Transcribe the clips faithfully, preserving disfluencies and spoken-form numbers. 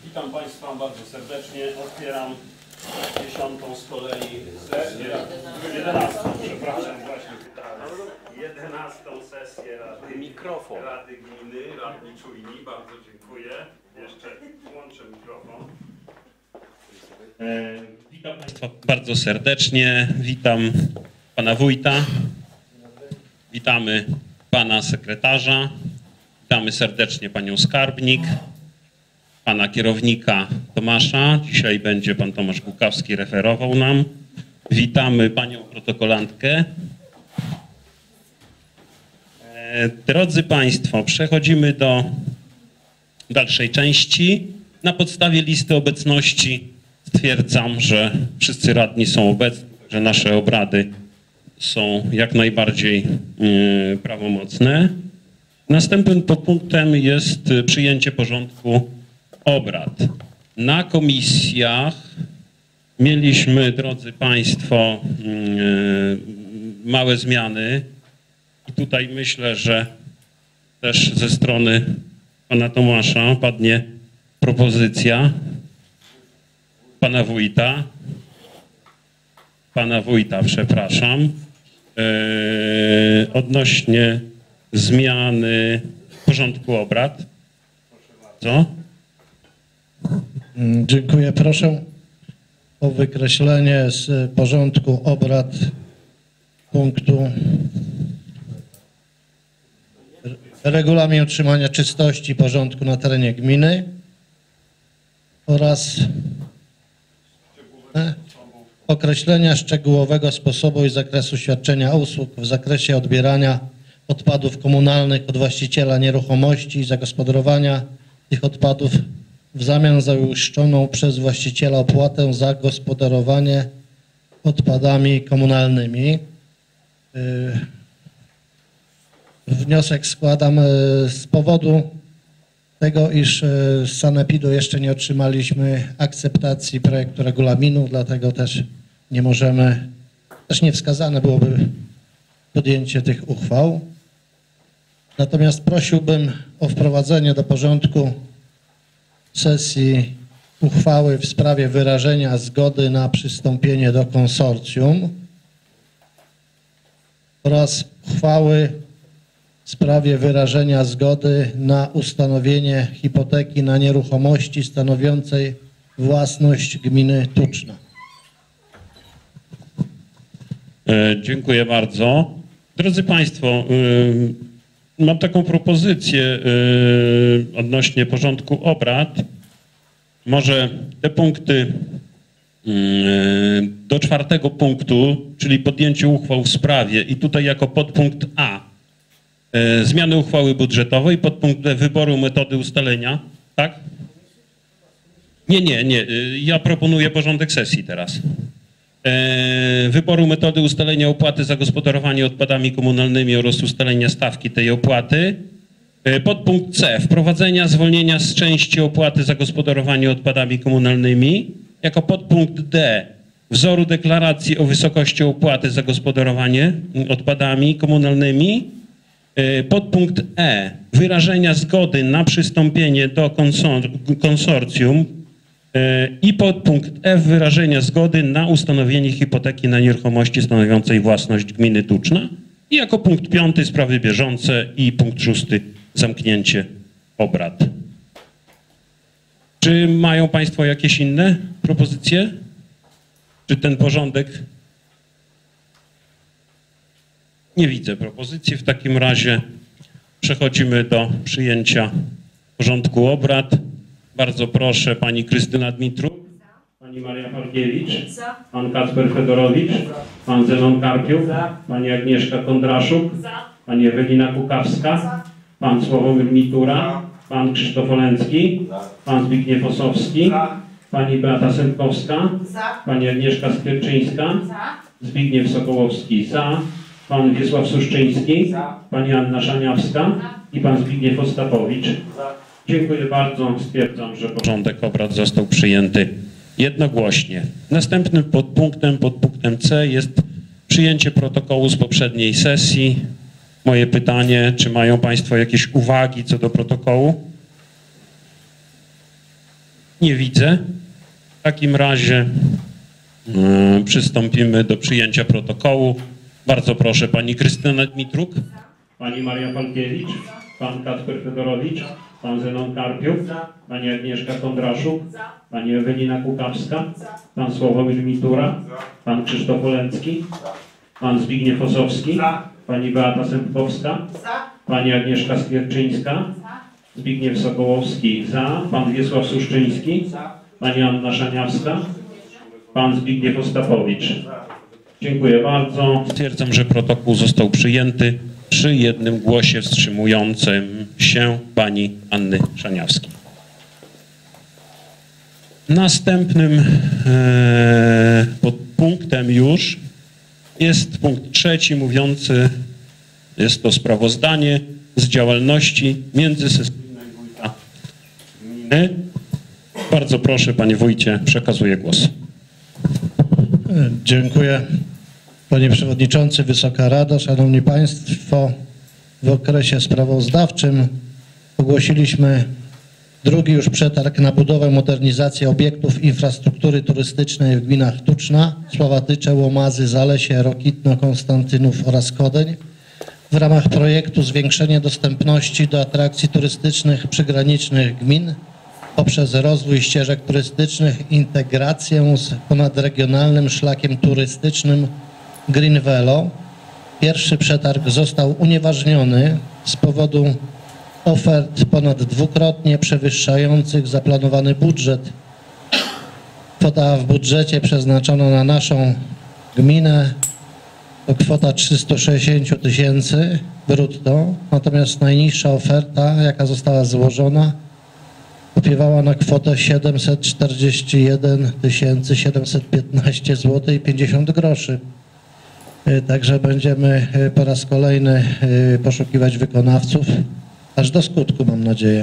Witam Państwa bardzo serdecznie. Otwieram dziesiątą z kolei sesję, jedenastą, przepraszam, właśnie pytałem. jedenastą sesję Rady, Mikrofon. Rady Gminy, radni czujni, bardzo dziękuję. Jeszcze włączę mikrofon. E, witam Państwa bardzo serdecznie. Witam Pana Wójta. Witamy Pana Sekretarza. Witamy serdecznie Panią Skarbnik. Pana kierownika Tomasza. Dzisiaj będzie Pan Tomasz Głukawski referował nam. Witamy Panią protokolantkę. E, drodzy Państwo, przechodzimy do dalszej części. Na podstawie listy obecności stwierdzam, że wszyscy radni są obecni, że nasze obrady są jak najbardziej yy, prawomocne. Następnym punktem jest przyjęcie porządku obrad. Na komisjach mieliśmy, drodzy Państwo, yy, małe zmiany i tutaj myślę, że też ze strony Pana Tomasza padnie propozycja Pana Wójta, Pana Wójta, przepraszam, yy, odnośnie zmiany porządku obrad. Proszę bardzo. Dziękuję. Proszę o wykreślenie z porządku obrad punktu regulamin utrzymania czystości i porządku na terenie gminy oraz określenia szczegółowego sposobu i zakresu świadczenia usług w zakresie odbierania odpadów komunalnych od właściciela nieruchomości i zagospodarowania tych odpadów w zamian za uiszczoną przez właściciela opłatę za gospodarowanie odpadami komunalnymi. Wniosek składam z powodu tego, iż z sanepidu jeszcze nie otrzymaliśmy akceptacji projektu regulaminu, dlatego też nie możemy, też nie wskazane byłoby podjęcie tych uchwał. Natomiast prosiłbym o wprowadzenie do porządku sesji uchwały w sprawie wyrażenia zgody na przystąpienie do konsorcjum oraz uchwały w sprawie wyrażenia zgody na ustanowienie hipoteki na nieruchomości stanowiącej własność gminy Tuczna. E, dziękuję bardzo. Drodzy Państwo, y, mam taką propozycję y, odnośnie porządku obrad. Może te punkty y, do czwartego punktu, czyli podjęcie uchwał w sprawie i tutaj jako podpunkt A zmiany uchwały budżetowej, podpunkt D wyboru metody ustalenia, tak? Nie, nie, nie. Ja proponuję porządek sesji teraz. Wyboru metody ustalenia opłaty za gospodarowanie odpadami komunalnymi oraz ustalenia stawki tej opłaty. Podpunkt C. Wprowadzenia zwolnienia z części opłaty za gospodarowanie odpadami komunalnymi. Jako podpunkt D. Wzoru deklaracji o wysokości opłaty za gospodarowanie odpadami komunalnymi. Podpunkt E. Wyrażenia zgody na przystąpienie do konsor konsorcjum i podpunkt F. Wyrażenia zgody na ustanowienie hipoteki na nieruchomości stanowiącej własność gminy Tuczna. I jako punkt piąty sprawy bieżące i punkt szósty zamknięcie obrad. Czy mają Państwo jakieś inne propozycje? Czy ten porządek? Nie widzę propozycji. W takim razie przechodzimy do przyjęcia porządku obrad. Bardzo proszę Pani Krystyna Dmitruk, Pani Maria Parkiewicz, Pan Kacper Fedorowicz, Pan Zenon Karpiuk, Pani Agnieszka Kondraszuk, Pani Ewelina Kukawska, Pan Sławomir Mitura, Pan Krzysztof Olencki, Pan Zbigniew Osowski, Pani Beata Sępkowska, Pani Agnieszka Skierczyńska, Zbigniew Sokołowski za, Pan Wiesław Suszczyński, Pani Anna Szaniawska i Pan Zbigniew Ostapowicz. Dziękuję bardzo. Stwierdzam, że porządek obrad został przyjęty jednogłośnie. Następnym podpunktem, podpunktem C jest przyjęcie protokołu z poprzedniej sesji. Moje pytanie, czy mają Państwo jakieś uwagi co do protokołu? Nie widzę. W takim razie yy, przystąpimy do przyjęcia protokołu. Bardzo proszę, pani Krystyna Dmitruk, pani Maria Falkiewicz, pan Kacper Fedorowicz, pan Zenon Karpiuk, pani Agnieszka Kondraszuk, pani Ewelina Kukawska, pan Sławomir Mitura, pan Krzysztof Olencki, pan Zbigniew Osowski, pani Beata Sępkowska, pani Agnieszka Skierczyńska, Zbigniew Sokołowski za, pan Wiesław Suszczyński, pani Anna Szaniawska, pan Zbigniew Ostapowicz. Dziękuję bardzo. Stwierdzam, że protokół został przyjęty przy jednym głosie wstrzymującym się pani Anny Szaniawskiej. Następnym e, podpunktem już jest punkt trzeci mówiący, jest to sprawozdanie z działalności międzysesyjnej wójta gminy. Bardzo proszę, panie wójcie, przekazuję głos. Dziękuję. Panie Przewodniczący, Wysoka Rado, Szanowni Państwo, w okresie sprawozdawczym ogłosiliśmy drugi już przetarg na budowę, modernizację obiektów infrastruktury turystycznej w gminach Tuczna, Sławatycze, Łomazy, Zalesie, Rokitno, Konstantynów oraz Kodeń w ramach projektu Zwiększenie dostępności do atrakcji turystycznych przygranicznych gmin poprzez rozwój ścieżek turystycznych, integrację z ponadregionalnym szlakiem turystycznym Green Velo. Pierwszy przetarg został unieważniony z powodu ofert ponad dwukrotnie przewyższających zaplanowany budżet. Kwota w budżecie przeznaczona na naszą gminę to kwota trzysta sześćdziesiąt tysięcy brutto, natomiast najniższa oferta, jaka została złożona, opiewała na kwotę siedemset czterdzieści jeden tysięcy siedemset piętnaście złotych i pięćdziesiąt groszy. Także będziemy po raz kolejny poszukiwać wykonawców, aż do skutku, mam nadzieję.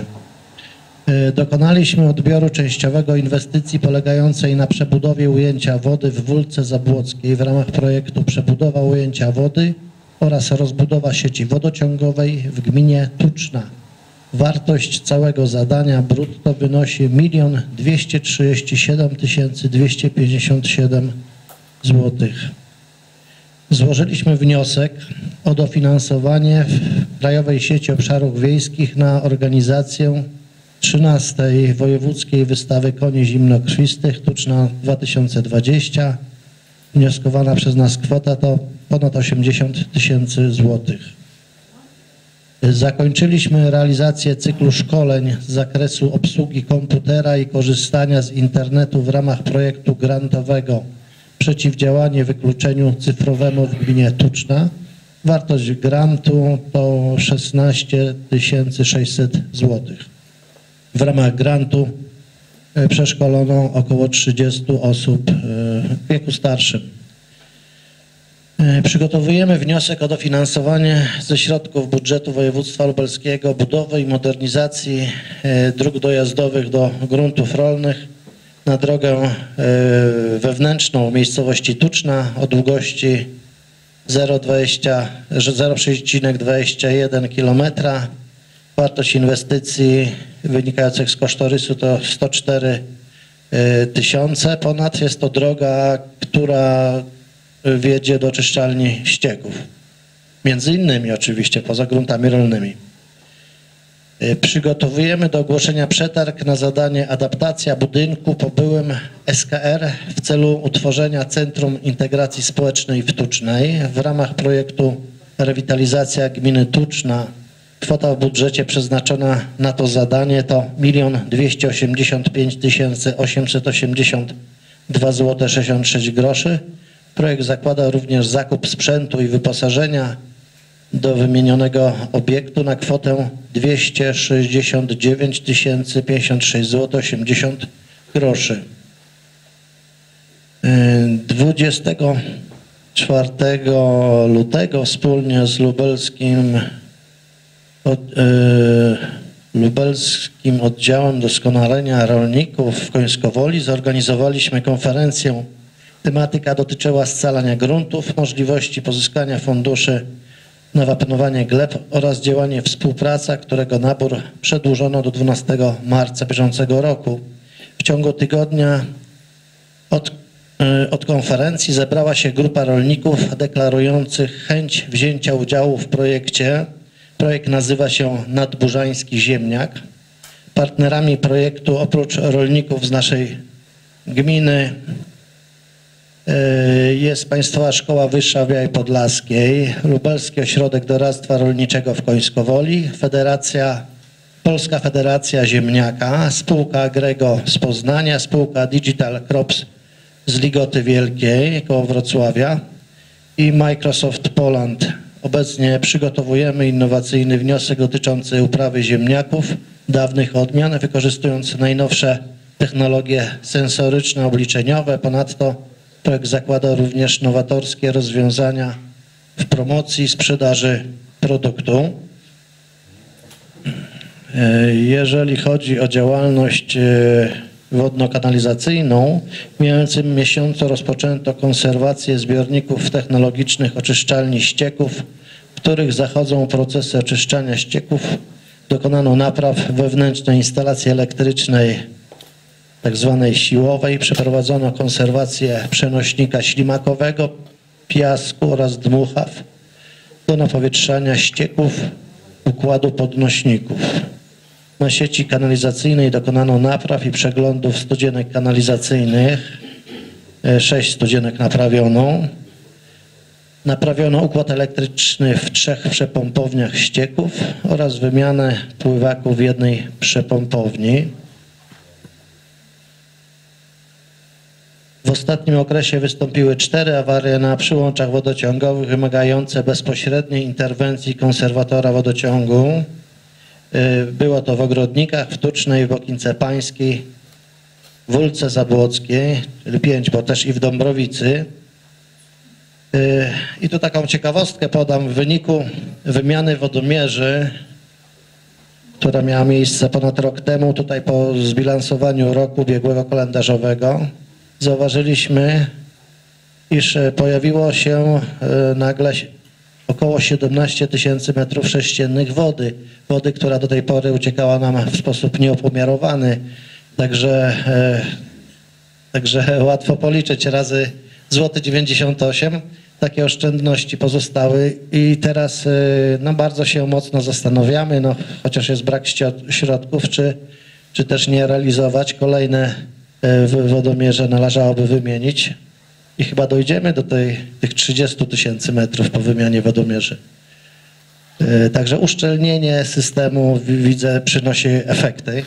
Dokonaliśmy odbioru częściowego inwestycji polegającej na przebudowie ujęcia wody w Wólce Zabłockiej w ramach projektu Przebudowa ujęcia wody oraz rozbudowa sieci wodociągowej w gminie Tuczna. Wartość całego zadania brutto wynosi milion dwieście trzydzieści siedem tysięcy dwieście pięćdziesiąt siedem złotych. Złożyliśmy wniosek o dofinansowanie w Krajowej Sieci Obszarów Wiejskich na organizację trzynastej Wojewódzkiej Wystawy Koni Zimnokrwistych Tuczna dwa tysiące dwadzieścia. Wnioskowana przez nas kwota to ponad osiemdziesiąt tysięcy złotych. Zakończyliśmy realizację cyklu szkoleń z zakresu obsługi komputera i korzystania z internetu w ramach projektu grantowego Przeciwdziałanie wykluczeniu cyfrowemu w gminie Tuczna. Wartość grantu to szesnaście tysięcy sześćset złotych. W ramach grantu przeszkolono około trzydziestu osób w wieku starszym. Przygotowujemy wniosek o dofinansowanie ze środków budżetu województwa lubelskiego budowy i modernizacji dróg dojazdowych do gruntów rolnych na drogę wewnętrzną miejscowości Tuczna o długości zero przecinek dwadzieścia jeden kilometra. Wartość inwestycji wynikających z kosztorysu to sto cztery tysiące ponad. Jest to droga, która wiedzie do czyszczalni ścieków. Między innymi oczywiście poza gruntami rolnymi. Przygotowujemy do ogłoszenia przetarg na zadanie adaptacja budynku po byłym S K R w celu utworzenia Centrum Integracji Społecznej w Tucznej. W ramach projektu Rewitalizacja Gminy Tuczna kwota w budżecie przeznaczona na to zadanie to milion dwieście osiemdziesiąt pięć tysięcy osiemset osiemdziesiąt dwa złote sześćdziesiąt sześć groszy. Projekt zakłada również zakup sprzętu i wyposażenia do wymienionego obiektu na kwotę dwieście sześćdziesiąt dziewięć tysięcy pięćdziesiąt sześć złotych osiemdziesiąt groszy. dwudziestego czwartego lutego wspólnie z lubelskim, od, yy, lubelskim oddziałem doskonalenia rolników w Końskowoli zorganizowaliśmy konferencję. Tematyka dotyczyła scalania gruntów, możliwości pozyskania funduszy na wapnowanie gleb oraz działanie współpraca, którego nabór przedłużono do dwunastego marca bieżącego roku. W ciągu tygodnia od, od konferencji zebrała się grupa rolników deklarujących chęć wzięcia udziału w projekcie. Projekt nazywa się Nadburzański Ziemniak. Partnerami projektu oprócz rolników z naszej gminy jest Państwowa Szkoła Wyższa w Białej Podlaskiej, Lubelski Ośrodek Doradztwa Rolniczego w Końskowoli, Federacja, Polska Federacja Ziemniaka, spółka Agrego z Poznania, spółka Digital Crops z Ligoty Wielkiej koło Wrocławia i Microsoft Poland. Obecnie przygotowujemy innowacyjny wniosek dotyczący uprawy ziemniaków dawnych odmian, wykorzystując najnowsze technologie sensoryczne, obliczeniowe. Ponadto projekt zakłada również nowatorskie rozwiązania w promocji i sprzedaży produktu. Jeżeli chodzi o działalność wodno-kanalizacyjną, w mijającym miesiącu rozpoczęto konserwację zbiorników technologicznych oczyszczalni ścieków, w których zachodzą procesy oczyszczania ścieków. Dokonano napraw wewnętrznej instalacji elektrycznej, tak zwanej siłowej. Przeprowadzono konserwację przenośnika ślimakowego, piasku oraz dmuchaw do napowietrzania ścieków układu podnośników. Na sieci kanalizacyjnej dokonano napraw i przeglądów studzienek kanalizacyjnych. Sześć studzienek naprawiono. Naprawiono układ elektryczny w trzech przepompowniach ścieków oraz wymianę pływaków w jednej przepompowni. W ostatnim okresie wystąpiły cztery awarie na przyłączach wodociągowych wymagające bezpośredniej interwencji konserwatora wodociągu. Było to w Ogrodnikach, w Tucznej, w Bokince Pańskiej, w Wólce Zabłockiej, czyli pięć, bo też i w Dąbrowicy. I tu taką ciekawostkę podam. W wyniku wymiany wodomierzy, która miała miejsce ponad rok temu, tutaj po zbilansowaniu roku ubiegłego kalendarzowego, zauważyliśmy, iż pojawiło się nagle około siedemnaście tysięcy metrów sześciennych wody. Wody, która do tej pory uciekała nam w sposób nieopomiarowany. Także, także łatwo policzyć razy złoty dziewięćdziesiąt osiem. Takie oszczędności pozostały i teraz no, bardzo się mocno zastanawiamy, no, chociaż jest brak środków, czy, czy też nie realizować. Kolejne wodomierze należałoby wymienić i chyba dojdziemy do tej, tych trzydziestu tysięcy metrów po wymianie wodomierzy. Także uszczelnienie systemu, widzę, przynosi efekty.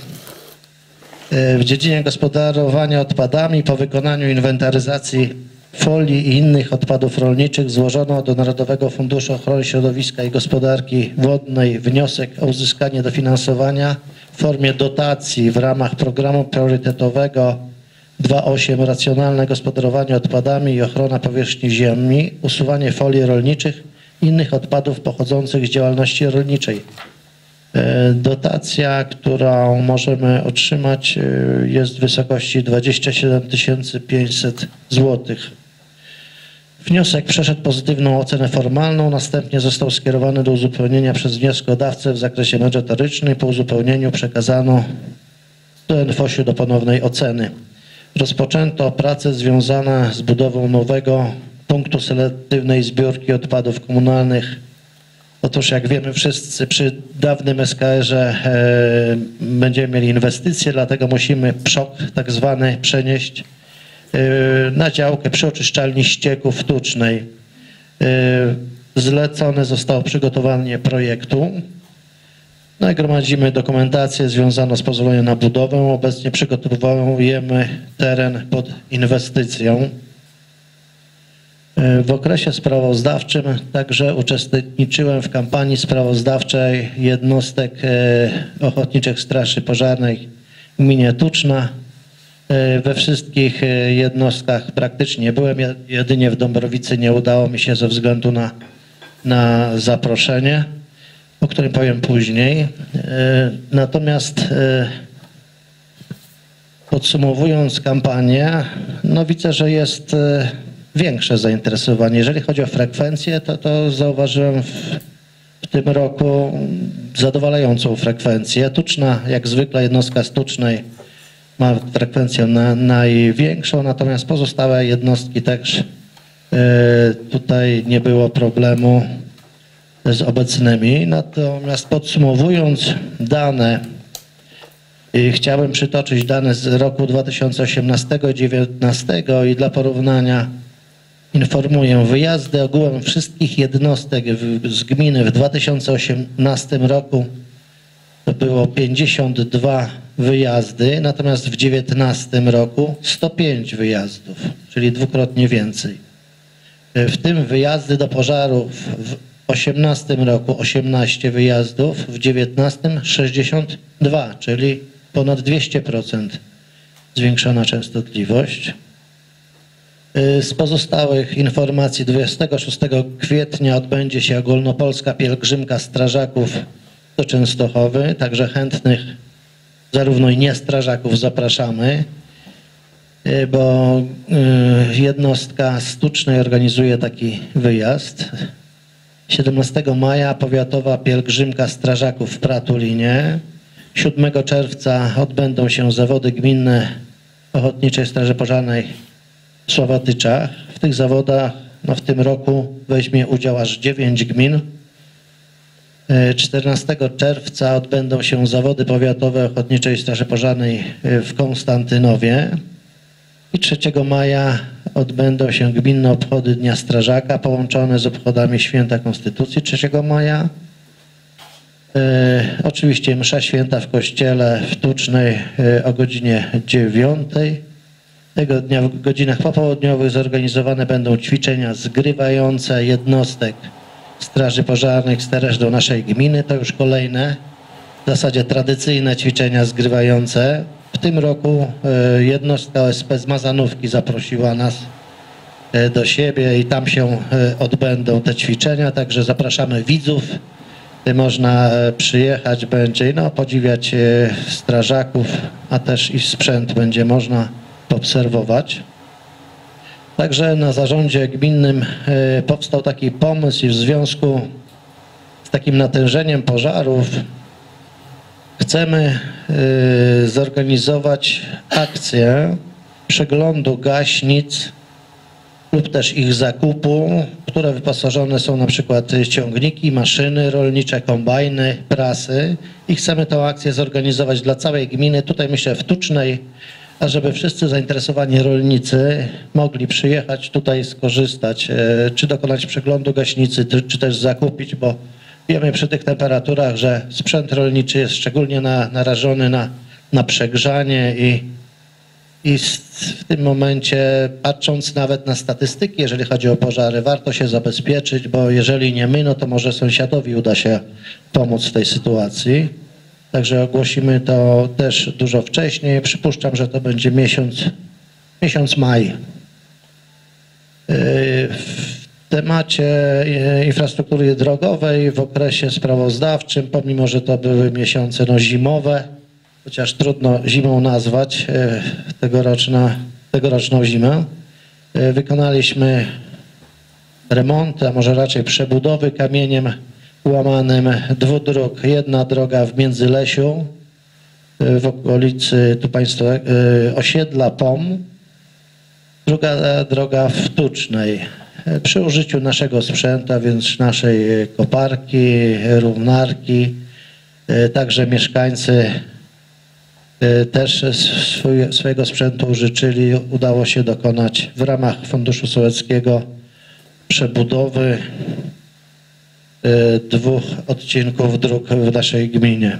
W dziedzinie gospodarowania odpadami po wykonaniu inwentaryzacji folii i innych odpadów rolniczych złożono do Narodowego Funduszu Ochrony Środowiska i Gospodarki Wodnej wniosek o uzyskanie dofinansowania w formie dotacji w ramach programu priorytetowego dwa osiem Racjonalne gospodarowanie odpadami i ochrona powierzchni ziemi, usuwanie folii rolniczych i innych odpadów pochodzących z działalności rolniczej. Dotacja, którą możemy otrzymać, jest w wysokości dwadzieścia siedem tysięcy pięćset złotych. Wniosek przeszedł pozytywną ocenę formalną, następnie został skierowany do uzupełnienia przez wnioskodawcę w zakresie merytorycznym. Po uzupełnieniu przekazano do N F O ŚiU do ponownej oceny. Rozpoczęto pracę związane z budową nowego punktu selektywnej zbiórki odpadów komunalnych. Otóż jak wiemy wszyscy, przy dawnym S K R-ze e, będziemy mieli inwestycje, dlatego musimy przok tak zwany przenieść e, na działkę przy oczyszczalni ścieków w Tucznej. E, zlecone zostało przygotowanie projektu. No i gromadzimy dokumentację związaną z pozwoleniem na budowę. Obecnie przygotowujemy teren pod inwestycją. W okresie sprawozdawczym także uczestniczyłem w kampanii sprawozdawczej jednostek Ochotniczych Straży Pożarnej w gminie Tuczna. We wszystkich jednostkach praktycznie byłem, jedynie w Dąbrowicy nie udało mi się ze względu na, na zaproszenie, o którym powiem później. Natomiast podsumowując kampanię, no widzę, że jest większe zainteresowanie. Jeżeli chodzi o frekwencję, to, to zauważyłem w, w tym roku zadowalającą frekwencję. Tuczna, jak zwykle jednostka z Tucznej ma frekwencję na, największą, natomiast pozostałe jednostki też tutaj nie było problemu z obecnymi. Natomiast podsumowując dane, chciałbym przytoczyć dane z roku dwa tysiące osiemnastego do dwa tysiące dziewiętnastego i dla porównania informuję, wyjazdy ogółem wszystkich jednostek z gminy w dwa tysiące osiemnastym roku to było pięćdziesiąt dwa wyjazdy, natomiast w dwa tysiące dziewiętnastym roku sto pięć wyjazdów, czyli dwukrotnie więcej. W tym wyjazdy do pożarów w dwa tysiące osiemnastym roku osiemnaście wyjazdów, w dwa tysiące dziewiętnastym sześćdziesiąt dwa, czyli ponad dwieście procent zwiększona częstotliwość. Z pozostałych informacji dwudziestego szóstego kwietnia odbędzie się ogólnopolska pielgrzymka strażaków do Częstochowy, także chętnych zarówno i nie strażaków zapraszamy, bo jednostka Stucznej organizuje taki wyjazd. siedemnastego maja powiatowa pielgrzymka strażaków w Pratulinie. siódmego czerwca odbędą się zawody gminne Ochotniczej Straży Pożarnej w Sławatyczach. W tych zawodach no, w tym roku weźmie udział aż dziewięć gmin. czternastego czerwca odbędą się zawody powiatowe Ochotniczej Straży Pożarnej w Konstantynowie. I trzeciego maja odbędą się gminne obchody Dnia Strażaka połączone z obchodami Święta Konstytucji trzeciego maja. E, oczywiście msza święta w kościele w Tucznej e, o godzinie dziewiątej. Tego dnia w godzinach popołudniowych zorganizowane będą ćwiczenia zgrywające jednostek Straży Pożarnych z terenu naszej gminy. To już kolejne, w zasadzie tradycyjne ćwiczenia zgrywające. W tym roku e, jednostka O S P z Mazanówki zaprosiła nas e, do siebie i tam się e, odbędą te ćwiczenia, także zapraszamy widzów. Można przyjechać będzie i no, podziwiać strażaków, a też i sprzęt będzie można obserwować. Także na zarządzie gminnym powstał taki pomysł i w związku z takim natężeniem pożarów chcemy zorganizować akcję przeglądu gaśnic lub też ich zakupu, które wyposażone są na przykład ciągniki, maszyny rolnicze, kombajny, prasy i chcemy tę akcję zorganizować dla całej gminy, tutaj myślę w Tucznej, a żeby wszyscy zainteresowani rolnicy mogli przyjechać tutaj skorzystać, czy dokonać przeglądu gaśnicy, czy też zakupić, bo wiemy przy tych temperaturach, że sprzęt rolniczy jest szczególnie na, narażony na, na przegrzanie i I w tym momencie, patrząc nawet na statystyki, jeżeli chodzi o pożary, warto się zabezpieczyć, bo jeżeli nie my, no to może sąsiadowi uda się pomóc w tej sytuacji. Także ogłosimy to też dużo wcześniej. Przypuszczam, że to będzie miesiąc, miesiąc maj. W temacie infrastruktury drogowej w okresie sprawozdawczym, pomimo że to były miesiące no, zimowe, chociaż trudno zimą nazwać tegoroczna, tegoroczną zimę. Wykonaliśmy remonty, a może raczej przebudowy kamieniem łamanym dwóch dróg. Jedna droga w Międzylesiu, w okolicy tu państwo osiedla P O M, druga droga w Tucznej. Przy użyciu naszego sprzętu, a więc naszej koparki, równarki, także mieszkańcy też swój, swojego sprzętu użyczyli. Udało się dokonać w ramach Funduszu Sołeckiego przebudowy dwóch odcinków dróg w naszej gminie.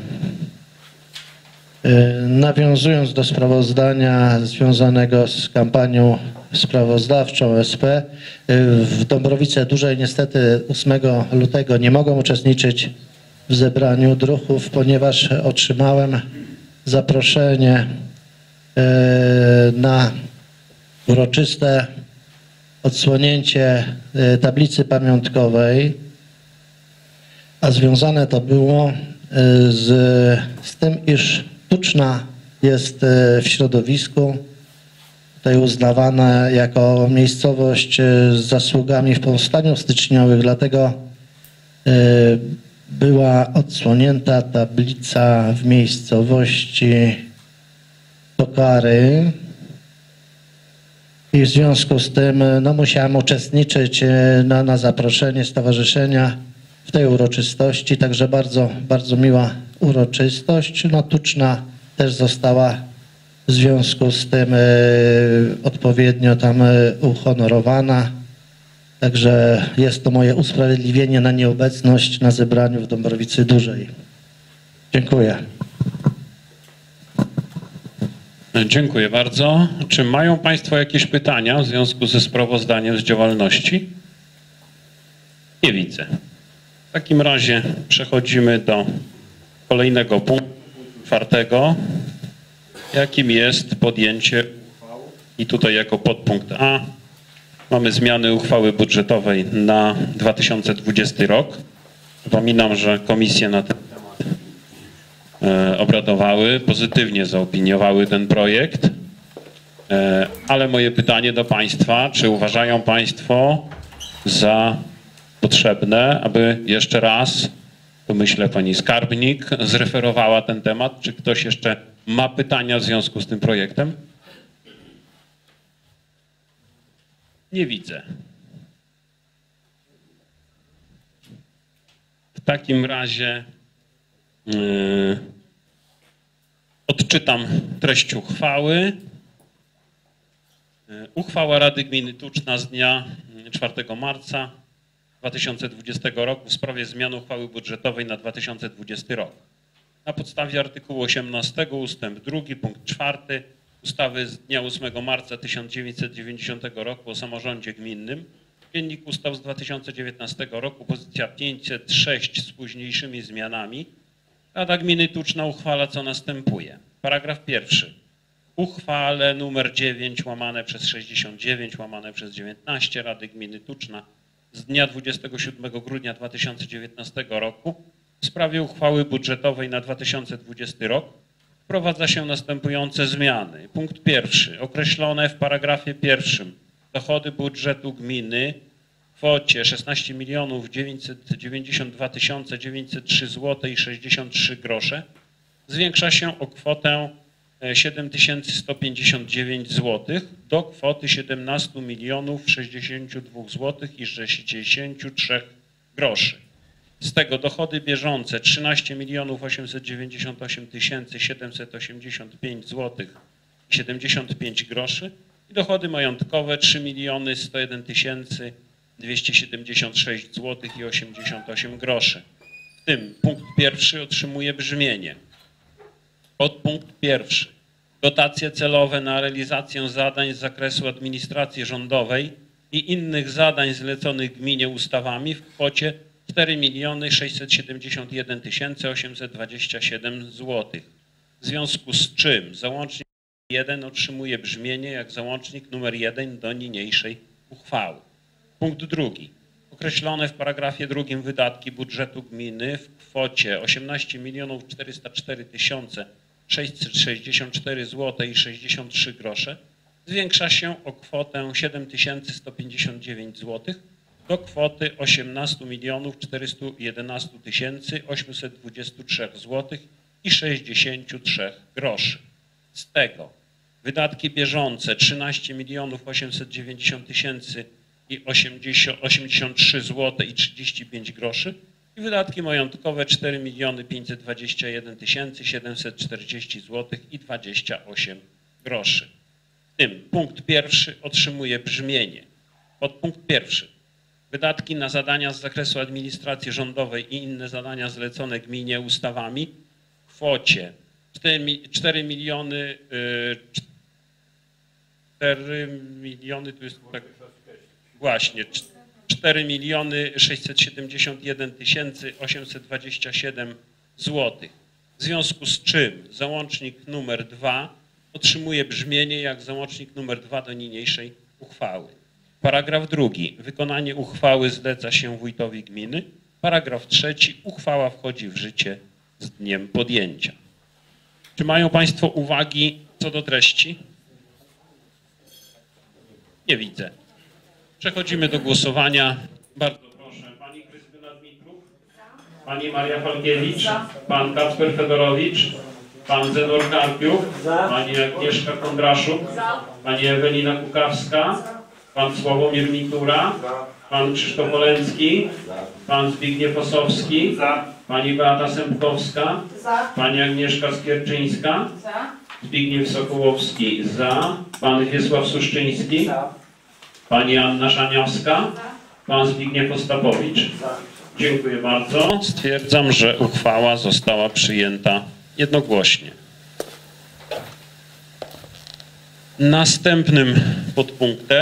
Nawiązując do sprawozdania związanego z kampanią sprawozdawczą O S P, w Dąbrowice Dużej niestety ósmego lutego nie mogą uczestniczyć w zebraniu druhów, ponieważ otrzymałem zaproszenie na uroczyste odsłonięcie tablicy pamiątkowej, a związane to było z, z tym, iż Tuczna jest w środowisku tutaj uznawana jako miejscowość z zasługami w powstaniu styczniowym, dlatego była odsłonięta tablica w miejscowości do kary. I w związku z tym no, musiałem uczestniczyć na, na zaproszenie stowarzyszenia w tej uroczystości, także bardzo, bardzo miła uroczystość. No, tuczna też została w związku z tym e, odpowiednio tam e, uhonorowana. Także jest to moje usprawiedliwienie na nieobecność na zebraniu w Dąbrowicy Dużej. Dziękuję. Dziękuję bardzo. Czy mają Państwo jakieś pytania w związku ze sprawozdaniem z działalności? Nie widzę. W takim razie przechodzimy do kolejnego punktu, czwartego, jakim jest podjęcie uchwał. I tutaj jako podpunkt A mamy zmiany uchwały budżetowej na dwa tysiące dwudziesty rok. Przypominam, że komisje na ten temat e, obradowały, pozytywnie zaopiniowały ten projekt, e, ale moje pytanie do Państwa, czy uważają Państwo za potrzebne, aby jeszcze raz, tu myślę pani skarbnik, zreferowała ten temat, czy ktoś jeszcze ma pytania w związku z tym projektem? Nie widzę. W takim razie yy, odczytam treść uchwały. Yy, uchwała Rady Gminy Tuczna z dnia czwartego marca dwa tysiące dwudziestego roku w sprawie zmiany uchwały budżetowej na dwa tysiące dwudziesty rok. Na podstawie artykułu osiemnastego ustęp drugi punkt czwarty ustawy z dnia ósmego marca tysiąc dziewięćset dziewięćdziesiątego roku o samorządzie gminnym, Dziennik Ustaw z dwa tysiące dziewiętnastego roku, pozycja pięćset sześć z późniejszymi zmianami, Rada Gminy Tuczna uchwala, co następuje. Paragraf pierwszy. Uchwale numer dziewięć łamane przez sześćdziesiąt dziewięć łamane przez dziewiętnaście Rady Gminy Tuczna z dnia dwudziestego siódmego grudnia dwa tysiące dziewiętnastego roku w sprawie uchwały budżetowej na dwa tysiące dwudziesty rok wprowadza się następujące zmiany. Punkt pierwszy. Określone w paragrafie pierwszym dochody budżetu gminy w kwocie szesnaście milionów dziewięćset dziewięćdziesiąt dwa tysiące dziewięćset trzy złote i sześćdziesiąt trzy grosze zwiększa się o kwotę siedem tysięcy sto pięćdziesiąt dziewięć złotych do kwoty siedemnaście milionów sześćdziesiąt dwa złotych i sześćdziesiąt trzy groszy. Z tego dochody bieżące trzynaście milionów osiemset dziewięćdziesiąt osiem tysięcy siedemset osiemdziesiąt pięć złotych i siedemdziesiąt pięć groszy i dochody majątkowe trzy miliony sto jeden tysięcy dwieście siedemdziesiąt sześć złotych i osiemdziesiąt osiem groszy. W tym punkt pierwszy otrzymuje brzmienie. Podpunkt pierwszy. Dotacje celowe na realizację zadań z zakresu administracji rządowej i innych zadań zleconych gminie ustawami w kwocie cztery miliony sześćset siedemdziesiąt jeden tysięcy osiemset dwadzieścia siedem złotych. W związku z czym załącznik jeden otrzymuje brzmienie jak załącznik numer jeden do niniejszej uchwały. Punkt drugi. Określone w paragrafie drugim wydatki budżetu gminy w kwocie osiemnaście milionów czterysta cztery tysiące sześćset sześćdziesiąt cztery złote i sześćdziesiąt trzy grosze zwiększa się o kwotę siedem tysięcy sto pięćdziesiąt dziewięć złotych do kwoty osiemnaście milionów czterysta jedenaście tysięcy osiemset dwadzieścia trzy złotych i sześćdziesiąt trzy groszy. Z tego wydatki bieżące trzynaście milionów osiemset dziewięćdziesiąt tysięcy i osiemdziesiąt trzy złote i trzydzieści pięć groszy i wydatki majątkowe cztery miliony pięćset dwadzieścia jeden tysięcy siedemset czterdzieści złotych i dwadzieścia osiem groszy. W tym punkt pierwszy otrzymuje brzmienie. Podpunkt pierwszy. Wydatki na zadania z zakresu administracji rządowej i inne zadania zlecone gminie ustawami w kwocie cztery miliony cztery miliony, tu jest tak właśnie cztery miliony sześćset siedemdziesiąt jeden tysięcy osiemset dwadzieścia siedem złotych. W związku z czym załącznik numer dwa otrzymuje brzmienie jak załącznik numer dwa do niniejszej uchwały. Paragraf drugi. Wykonanie uchwały zleca się wójtowi gminy. Paragraf trzeci. Uchwała wchodzi w życie z dniem podjęcia. Czy mają Państwo uwagi co do treści? Nie widzę. Przechodzimy do głosowania. Bardzo proszę. Pani Krystyna Dmitrów, Pani Maria Falkiewicz, Pan Kacper Fedorowicz, pan Zenor Karpiuk, pani Agnieszka Kondraszuk, pani Ewelina Kukawska, pan Sławomir Mitura, pan Krzysztof Oleński, pan Zbigniew Osowski, pani Beata Sępkowska, pani Agnieszka Skierczyńska, Zbigniew Sokołowski za, pan Wiesław Suszczyński, pani Anna Szaniawska, pan Zbigniew Ostapowicz. Dziękuję bardzo. Stwierdzam, że uchwała została przyjęta jednogłośnie. Następnym podpunktem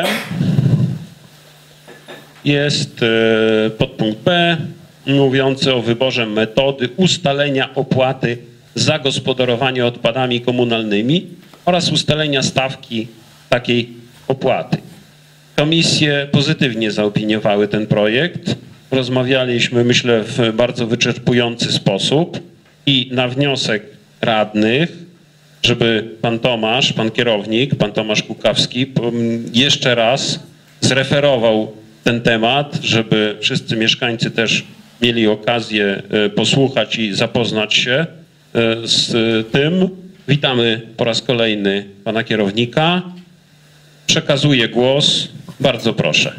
jest podpunkt B, mówiący o wyborze metody ustalenia opłaty za gospodarowanie odpadami komunalnymi oraz ustalenia stawki takiej opłaty. Komisje pozytywnie zaopiniowały ten projekt. Rozmawialiśmy, myślę, w bardzo wyczerpujący sposób i na wniosek radnych, żeby pan Tomasz, pan kierownik, pan Tomasz Kukawski jeszcze raz zreferował ten temat, żeby wszyscy mieszkańcy też mieli okazję posłuchać i zapoznać się z tym. Witamy po raz kolejny pana kierownika. Przekazuję głos. Bardzo proszę.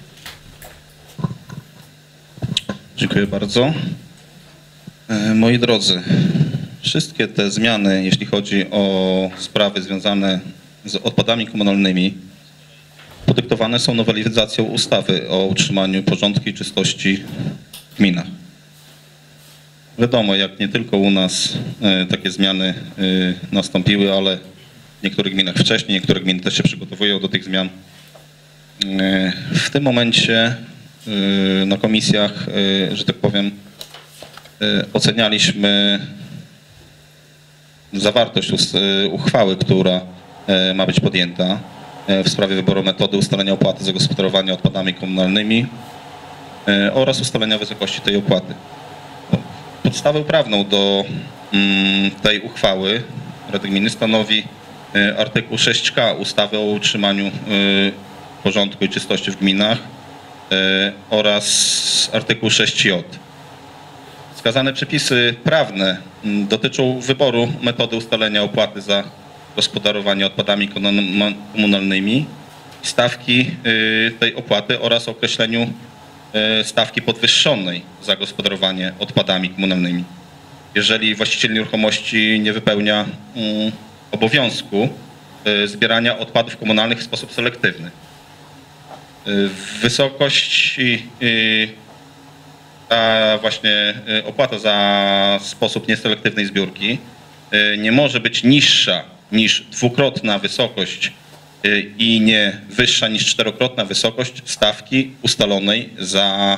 Dziękuję bardzo. Moi drodzy, wszystkie te zmiany, jeśli chodzi o sprawy związane z odpadami komunalnymi, podyktowane są nowelizacją ustawy o utrzymaniu porządku i czystości w gminach. Wiadomo, jak nie tylko u nas takie zmiany nastąpiły, ale w niektórych gminach wcześniej, niektóre gminy też się przygotowują do tych zmian. W tym momencie na komisjach, że tak powiem, ocenialiśmy zawartość uchwały, która ma być podjęta w sprawie wyboru metody ustalenia opłaty za gospodarowanie odpadami komunalnymi oraz ustalenia wysokości tej opłaty. Podstawę prawną do tej uchwały Rady Gminy stanowi artykuł sześć K ustawy o utrzymaniu porządku i czystości w gminach oraz artykuł sześć J. Wskazane przepisy prawne dotyczą wyboru metody ustalenia opłaty za gospodarowanie odpadami komunalnymi, stawki tej opłaty oraz określeniu stawki podwyższonej za gospodarowanie odpadami komunalnymi. Jeżeli właściciel nieruchomości nie wypełnia obowiązku zbierania odpadów komunalnych w sposób selektywny. Wysokość ta właśnie opłata za sposób nieselektywnej zbiórki nie może być niższa niż dwukrotna wysokość i nie wyższa niż czterokrotna wysokość stawki ustalonej za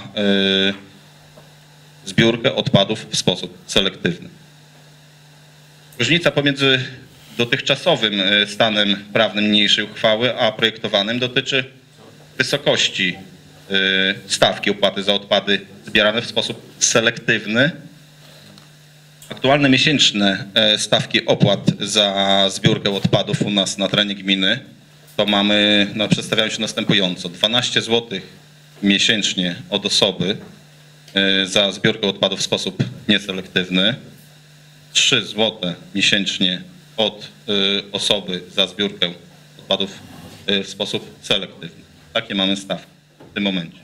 zbiórkę odpadów w sposób selektywny. Różnica pomiędzy dotychczasowym stanem prawnym niniejszej uchwały a projektowanym dotyczy wysokości stawki opłaty za odpady zbierane w sposób selektywny. Aktualne miesięczne stawki opłat za zbiórkę odpadów u nas na terenie gminy to mamy, no, przedstawiają się następująco. dwanaście złotych miesięcznie od osoby za zbiórkę odpadów w sposób nieselektywny, trzy złote miesięcznie od osoby za zbiórkę odpadów w sposób selektywny. Takie mamy stawki w tym momencie.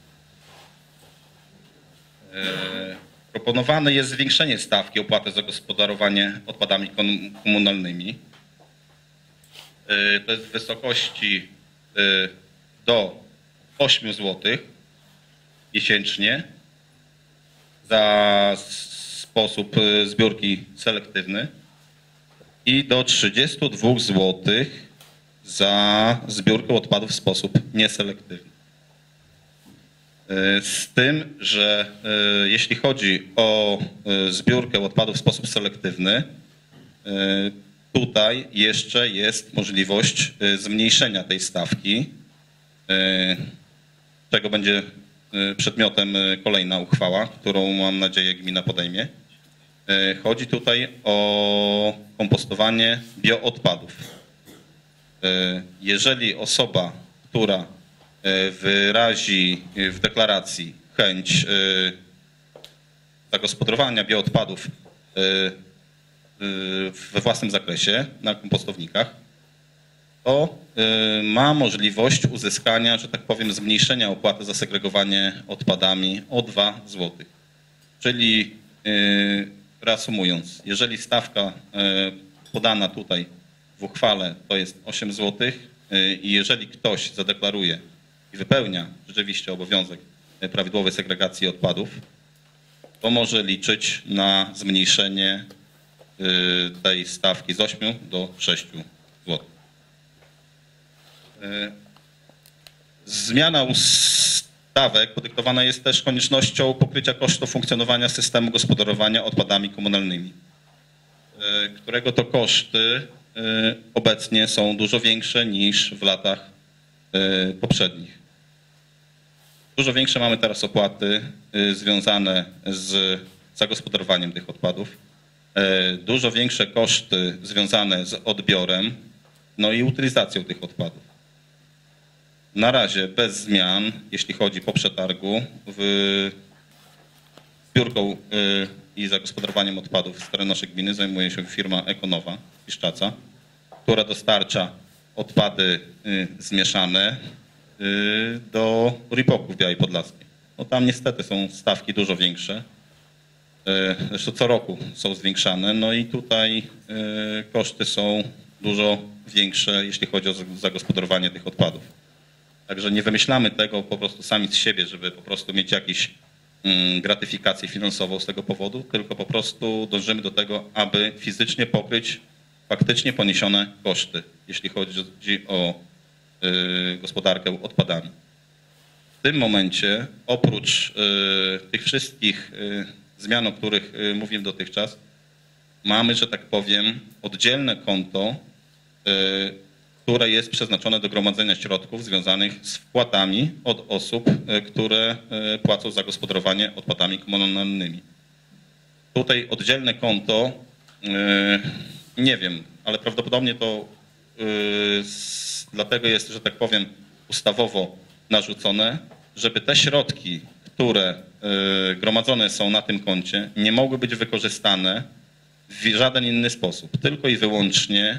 Proponowane jest zwiększenie stawki opłaty za gospodarowanie odpadami komunalnymi. To jest w wysokości do ośmiu złotych miesięcznie za sposób zbiórki selektywny i do trzydziestu dwóch złotych za zbiórkę odpadów w sposób nieselektywny. Z tym, że jeśli chodzi o zbiórkę odpadów w sposób selektywny, tutaj jeszcze jest możliwość zmniejszenia tej stawki, czego będzie przedmiotem kolejna uchwała, którą mam nadzieję gmina podejmie. Chodzi tutaj o kompostowanie bioodpadów. Jeżeli osoba, która wyrazi w deklaracji chęć zagospodarowania bioodpadów we własnym zakresie na kompostownikach, to ma możliwość uzyskania, że tak powiem, zmniejszenia opłaty za segregowanie odpadami o dwa złote. Czyli reasumując, jeżeli stawka podana tutaj w uchwale to jest osiem złotych i jeżeli ktoś zadeklaruje i wypełnia rzeczywiście obowiązek prawidłowej segregacji odpadów, to może liczyć na zmniejszenie tej stawki z ośmiu do sześciu złotych. Zmiana stawek podyktowana jest też koniecznością pokrycia kosztów funkcjonowania systemu gospodarowania odpadami komunalnymi, którego to koszty obecnie są dużo większe niż w latach poprzednich. Dużo większe mamy teraz opłaty związane z zagospodarowaniem tych odpadów, dużo większe koszty związane z odbiorem, no i utylizacją tych odpadów. Na razie bez zmian, jeśli chodzi po przetargu, w zbiórką i zagospodarowaniem odpadów z terenu naszej gminy zajmuje się firma Ekonowa Piszczaca, która dostarcza odpady zmieszane do Ripoku w Białej Podlaskiej. No tam niestety są stawki dużo większe, zresztą co roku są zwiększane, no i tutaj koszty są dużo większe, jeśli chodzi o zagospodarowanie tych odpadów. Także nie wymyślamy tego po prostu sami z siebie, żeby po prostu mieć jakąś gratyfikację finansową z tego powodu, tylko po prostu dążymy do tego, aby fizycznie pokryć faktycznie poniesione koszty, jeśli chodzi o gospodarkę odpadami. W tym momencie oprócz tych wszystkich zmian, o których mówiłem dotychczas, mamy, że tak powiem, oddzielne konto, które jest przeznaczone do gromadzenia środków związanych z wpłatami od osób, które płacą za gospodarowanie odpadami komunalnymi. Tutaj oddzielne konto, nie wiem, ale prawdopodobnie to dlatego jest, że tak powiem, ustawowo narzucone, żeby te środki, które gromadzone są na tym koncie, nie mogły być wykorzystane w żaden inny sposób, tylko i wyłącznie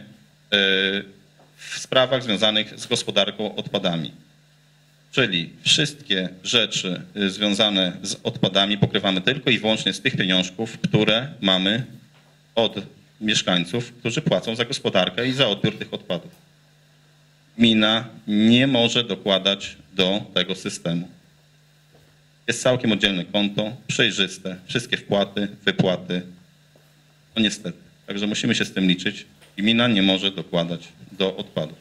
w sprawach związanych z gospodarką odpadami. Czyli wszystkie rzeczy związane z odpadami pokrywamy tylko i wyłącznie z tych pieniążków, które mamy od mieszkańców, którzy płacą za gospodarkę i za odbiór tych odpadów. Gmina nie może dokładać do tego systemu. Jest całkiem oddzielne konto, przejrzyste, wszystkie wpłaty, wypłaty. No niestety. Także musimy się z tym liczyć. Gmina nie może dokładać do odpadów.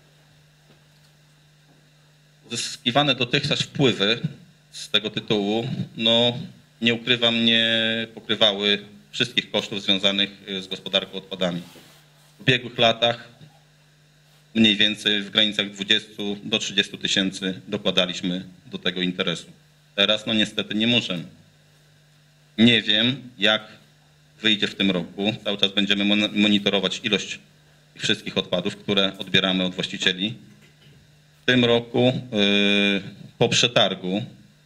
Uzyskiwane dotychczas wpływy z tego tytułu, no nie ukrywam, nie pokrywały wszystkich kosztów związanych z gospodarką odpadami. W ubiegłych latach mniej więcej w granicach dwudziestu do trzydziestu tysięcy dokładaliśmy do tego interesu. Teraz no niestety nie możemy. Nie wiem, jak wyjdzie w tym roku. Cały czas będziemy monitorować ilość tych wszystkich odpadów, które odbieramy od właścicieli. W tym roku yy, po przetargu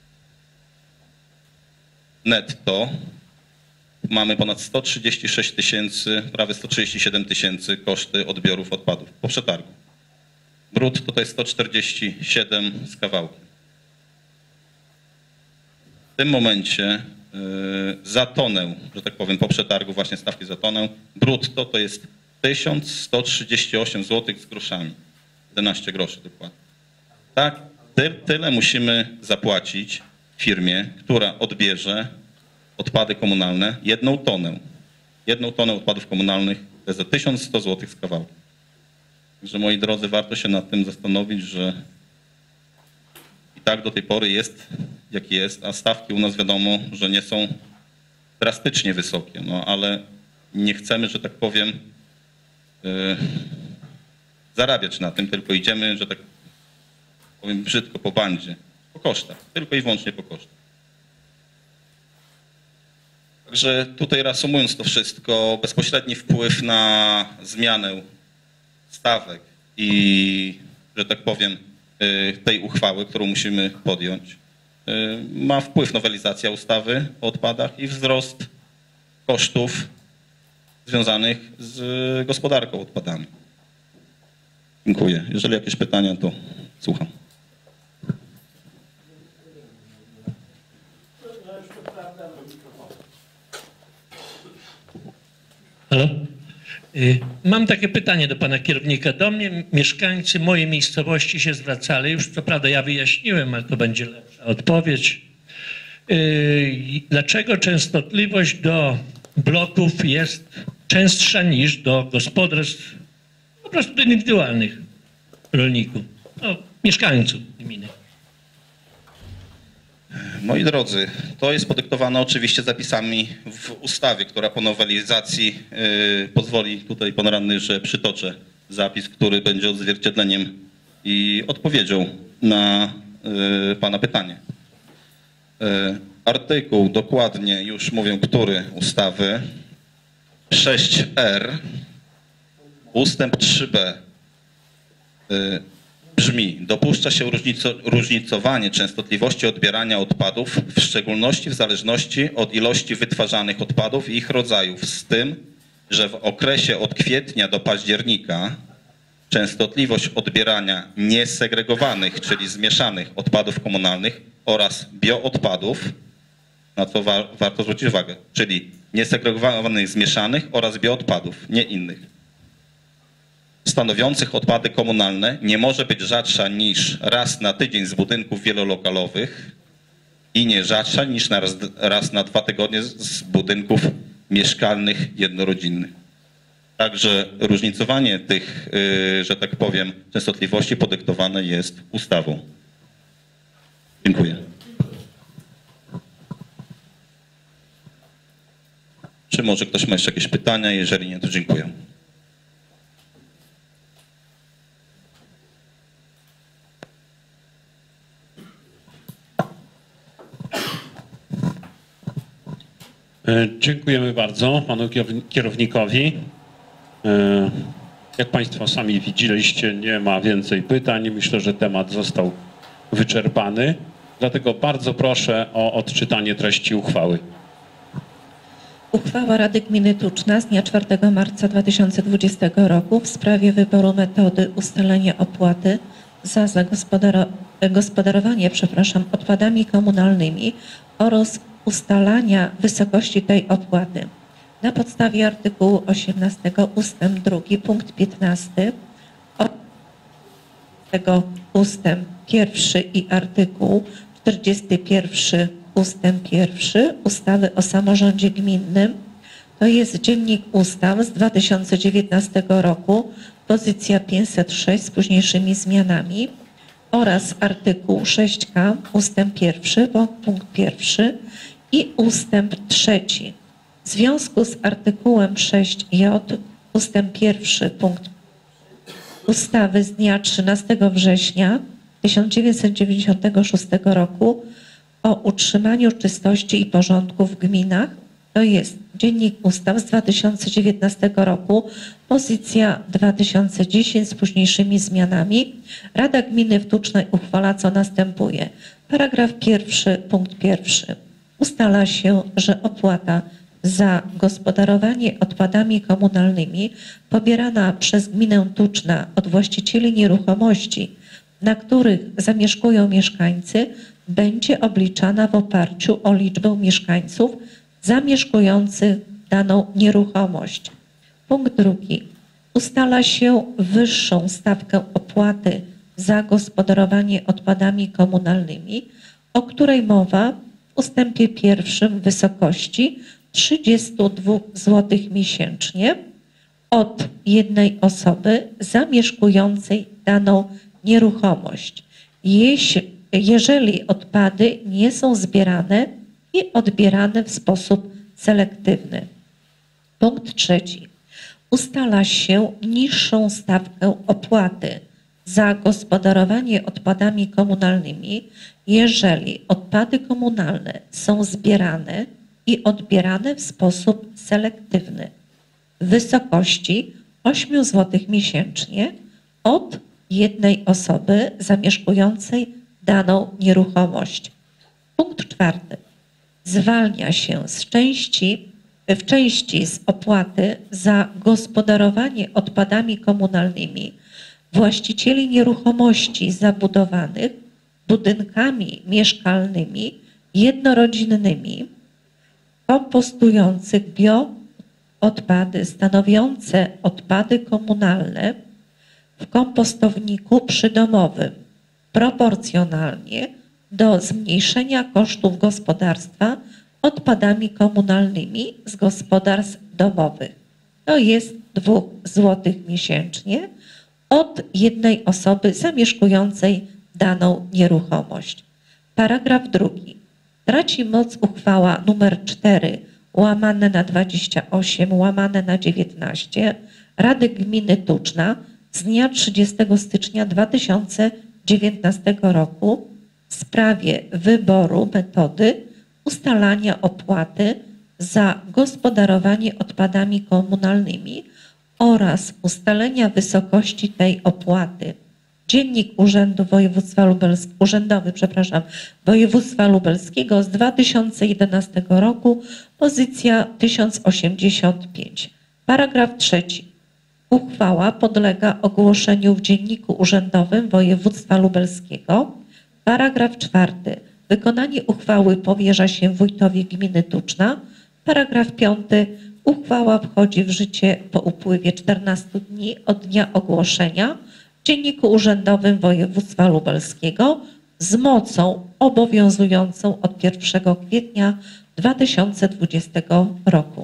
netto mamy ponad sto trzydzieści sześć tysięcy, prawie sto trzydzieści siedem tysięcy koszty odbiorów odpadów po przetargu. Brutto to jest sto czterdzieści siedem z kawałkiem. W tym momencie yy, za tonę, że tak powiem, po przetargu właśnie stawki za tonę, brutto to jest tysiąc sto trzydzieści osiem złotych z groszami. jedenaście groszy dokładnie. Tak, ty, tyle musimy zapłacić firmie, która odbierze odpady komunalne, jedną tonę. Jedną tonę odpadów komunalnych to jest za tysiąc sto złotych z kawałkiem. Także moi drodzy, warto się nad tym zastanowić, że i tak do tej pory jest jak jest, a stawki u nas wiadomo, że nie są drastycznie wysokie, no ale nie chcemy, że tak powiem, yy, zarabiać na tym, tylko idziemy, że tak powiem brzydko, po bandzie, po kosztach, tylko i wyłącznie po kosztach. Także tutaj reasumując to wszystko, bezpośredni wpływ na zmianę stawek i, że tak powiem, tej uchwały, którą musimy podjąć, ma wpływ nowelizacja ustawy o odpadach i wzrost kosztów związanych z gospodarką odpadami. Dziękuję. Jeżeli jakieś pytania, to słucham. Halo? Mam takie pytanie do pana kierownika. Do mnie mieszkańcy mojej miejscowości się zwracali, już co prawda ja wyjaśniłem, ale to będzie lepsza odpowiedź. Dlaczego częstotliwość do bloków jest częstsza niż do gospodarstw po prostu indywidualnych rolników, no, mieszkańców gminy? Moi drodzy, to jest podyktowane oczywiście zapisami w ustawie, która po nowelizacji yy, pozwoli, tutaj pan radny, że przytoczę zapis, który będzie odzwierciedleniem i odpowiedzią na yy, pana pytanie. Yy, artykuł dokładnie, już mówię, który ustawy, sześć R, ustęp trzy B, yy, brzmi: dopuszcza się różnicowanie częstotliwości odbierania odpadów, w szczególności w zależności od ilości wytwarzanych odpadów i ich rodzajów, z tym, że w okresie od kwietnia do października częstotliwość odbierania niesegregowanych, czyli zmieszanych odpadów komunalnych oraz bioodpadów, na co wa warto zwrócić uwagę, czyli niesegregowanych, zmieszanych oraz bioodpadów, nie innych, stanowiących odpady komunalne, nie może być rzadsza niż raz na tydzień z budynków wielolokalowych i nie rzadsza niż na raz, raz na dwa tygodnie z budynków mieszkalnych jednorodzinnych. Także różnicowanie tych, yy, że tak powiem, częstotliwości podyktowane jest ustawą. Dziękuję. Czy może ktoś ma jeszcze jakieś pytania? Jeżeli nie, to dziękuję. Dziękujemy bardzo panu kierownikowi. Jak państwo sami widzieliście, nie ma więcej pytań. Myślę, że temat został wyczerpany. Dlatego bardzo proszę o odczytanie treści uchwały. Uchwała Rady Gminy Tuczna z dnia czwartego marca dwa tysiące dwudziestego roku w sprawie wyboru metody ustalenia opłaty za zagospodarowanie przepraszam, odpadami komunalnymi oraz ustalania wysokości tej opłaty. Na podstawie artykułu osiemnastego ustęp drugi punkt piętnasty tego ustęp pierwszy i artykuł czterdziesty pierwszy ustęp pierwszy ustawy o samorządzie gminnym, to jest Dziennik Ustaw z dwa tysiące dziewiętnastego roku, pozycja pięćset sześć z późniejszymi zmianami, oraz artykuł sześć K ustęp pierwszy, punkt pierwszy i ustęp trzeci. W związku z artykułem sześć J ustęp pierwszy punkt ustawy z dnia trzynastego września tysiąc dziewięćset dziewięćdziesiątego szóstego roku o utrzymaniu czystości i porządku w gminach, to jest Dziennik Ustaw z dwa tysiące dziewiętnastego roku, pozycja dwa tysiące dziesięć z późniejszymi zmianami. Rada Gminy w Tucznej uchwala, co następuje. Paragraf pierwszy, punkt pierwszy. Ustala się, że opłata za gospodarowanie odpadami komunalnymi pobierana przez gminę Tuczna od właścicieli nieruchomości, na których zamieszkują mieszkańcy, będzie obliczana w oparciu o liczbę mieszkańców zamieszkujących daną nieruchomość. Punkt drugi. Ustala się wyższą stawkę opłaty za gospodarowanie odpadami komunalnymi, o której mowa w ustępie pierwszym w wysokości trzydzieści dwa złotych miesięcznie od jednej osoby zamieszkującej daną nieruchomość, jeśli, jeżeli odpady nie są zbierane i odbierane w sposób selektywny. Punkt trzeci. Ustala się niższą stawkę opłaty za gospodarowanie odpadami komunalnymi, jeżeli odpady komunalne są zbierane i odbierane w sposób selektywny w wysokości osiem złotych miesięcznie od jednej osoby zamieszkującej daną nieruchomość. Punkt czwarty. Zwalnia się z części w części z opłaty za gospodarowanie odpadami komunalnymi właścicieli nieruchomości zabudowanych budynkami mieszkalnymi jednorodzinnymi kompostujących bioodpady stanowiące odpady komunalne w kompostowniku przydomowym proporcjonalnie do zmniejszenia kosztów gospodarstwa odpadami komunalnymi z gospodarstw domowych. To jest dwóch złotych miesięcznie od jednej osoby zamieszkującej daną nieruchomość. Paragraf drugi. Traci moc uchwała numer cztery łamane na dwadzieścia osiem łamane na dziewiętnaście Rady Gminy Tuczna z dnia trzydziestego stycznia dwa tysiące dziewiętnastego roku w sprawie wyboru metody ustalania opłaty za gospodarowanie odpadami komunalnymi oraz ustalenia wysokości tej opłaty. Dziennik Urzędu Województwa Lubelskiego, Urzędowy, przepraszam, Województwa Lubelskiego z dwa tysiące jedenastego roku, pozycja tysiąc osiemdziesiąt pięć. Paragraf trzeci. Uchwała podlega ogłoszeniu w Dzienniku Urzędowym Województwa Lubelskiego. Paragraf czwarty. Wykonanie uchwały powierza się wójtowi gminy Tuczna. Paragraf piąty. Uchwała wchodzi w życie po upływie czternastu dni od dnia ogłoszenia w Dzienniku Urzędowym Województwa Lubelskiego z mocą obowiązującą od pierwszego kwietnia dwa tysiące dwudziestego roku.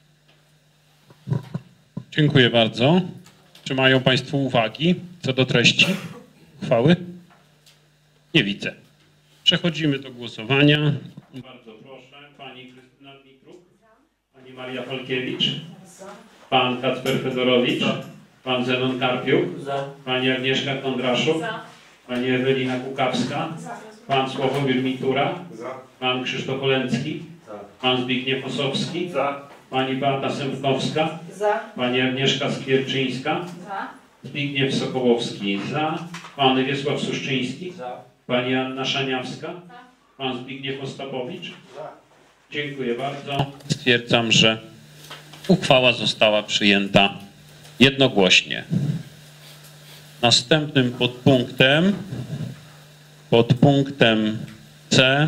Dziękuję bardzo. Czy mają Państwo uwagi co do treści uchwały? Nie widzę. Przechodzimy do głosowania. Bardzo proszę. Pani Krystyna Dmitruk, Pani Maria Falkiewicz, Pan Kacper Fedorowicz, Pan Zenon Karpiuk, Pani Agnieszka Kondraszuk, Pani Ewelina Kukawska, Pan Sławomir Mitura, Pan Krzysztof Olencki, Pan Zbigniew Osowski, Pani Beata Sępkowska, Pani Agnieszka Skierczyńska, Zbigniew Sokołowski za, Pan Wiesław Suszczyński, Pani Anna Szaniawska, Pan Zbigniew Ostapowicz. Dziękuję bardzo. Stwierdzam, że uchwała została przyjęta jednogłośnie. Następnym podpunktem, podpunktem C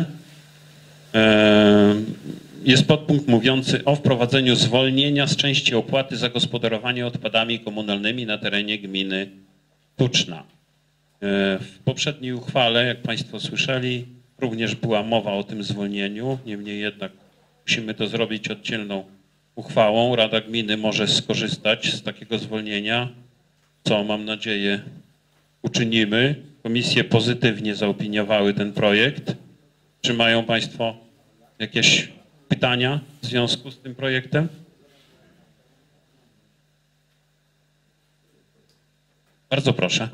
jest podpunkt mówiący o wprowadzeniu zwolnienia z części opłaty za gospodarowanie odpadami komunalnymi na terenie gminy Tuczna. W poprzedniej uchwale, jak Państwo słyszeli, również była mowa o tym zwolnieniu, niemniej jednak musimy to zrobić oddzielną uchwałą. Rada Gminy może skorzystać z takiego zwolnienia, co mam nadzieję uczynimy. Komisje pozytywnie zaopiniowały ten projekt. Czy mają Państwo jakieś pytania w związku z tym projektem? Bardzo proszę.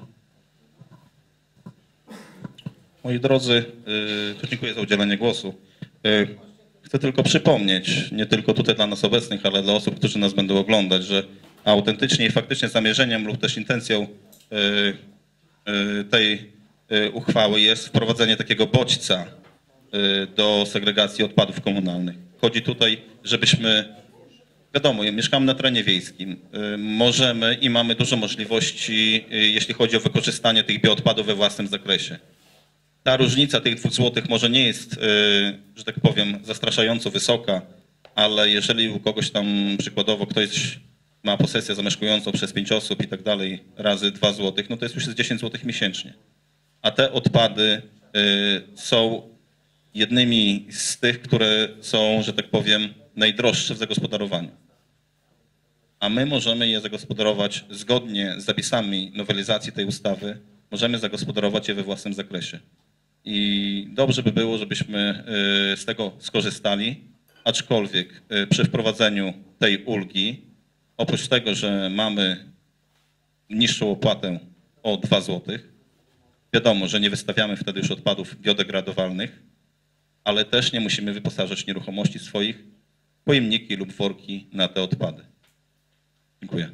Moi drodzy, yy, dziękuję za udzielenie głosu. Yy, chcę tylko przypomnieć, nie tylko tutaj dla nas obecnych, ale dla osób, którzy nas będą oglądać, że autentycznie i faktycznie zamierzeniem lub też intencją yy, yy, tej yy, uchwały jest wprowadzenie takiego bodźca yy, do segregacji odpadów komunalnych. Chodzi tutaj, żebyśmy, wiadomo, mieszkamy na terenie wiejskim, yy, możemy i mamy dużo możliwości, yy, jeśli chodzi o wykorzystanie tych bioodpadów we własnym zakresie. Ta różnica tych dwóch złotych może nie jest, że tak powiem, zastraszająco wysoka, ale jeżeli u kogoś tam przykładowo ktoś ma posesję zamieszkującą przez pięć osób i tak dalej, razy dwa złotych, no to jest już dziesięć złotych miesięcznie. A te odpady są jednymi z tych, które są, że tak powiem, najdroższe w zagospodarowaniu. A my możemy je zagospodarować zgodnie z zapisami nowelizacji tej ustawy, możemy zagospodarować je we własnym zakresie. I dobrze by było, żebyśmy z tego skorzystali, aczkolwiek przy wprowadzeniu tej ulgi, oprócz tego, że mamy niższą opłatę o dwa złotych, wiadomo, że nie wystawiamy wtedy już odpadów biodegradowalnych, ale też nie musimy wyposażać nieruchomości swoich w pojemniki lub worki na te odpady. Dziękuję.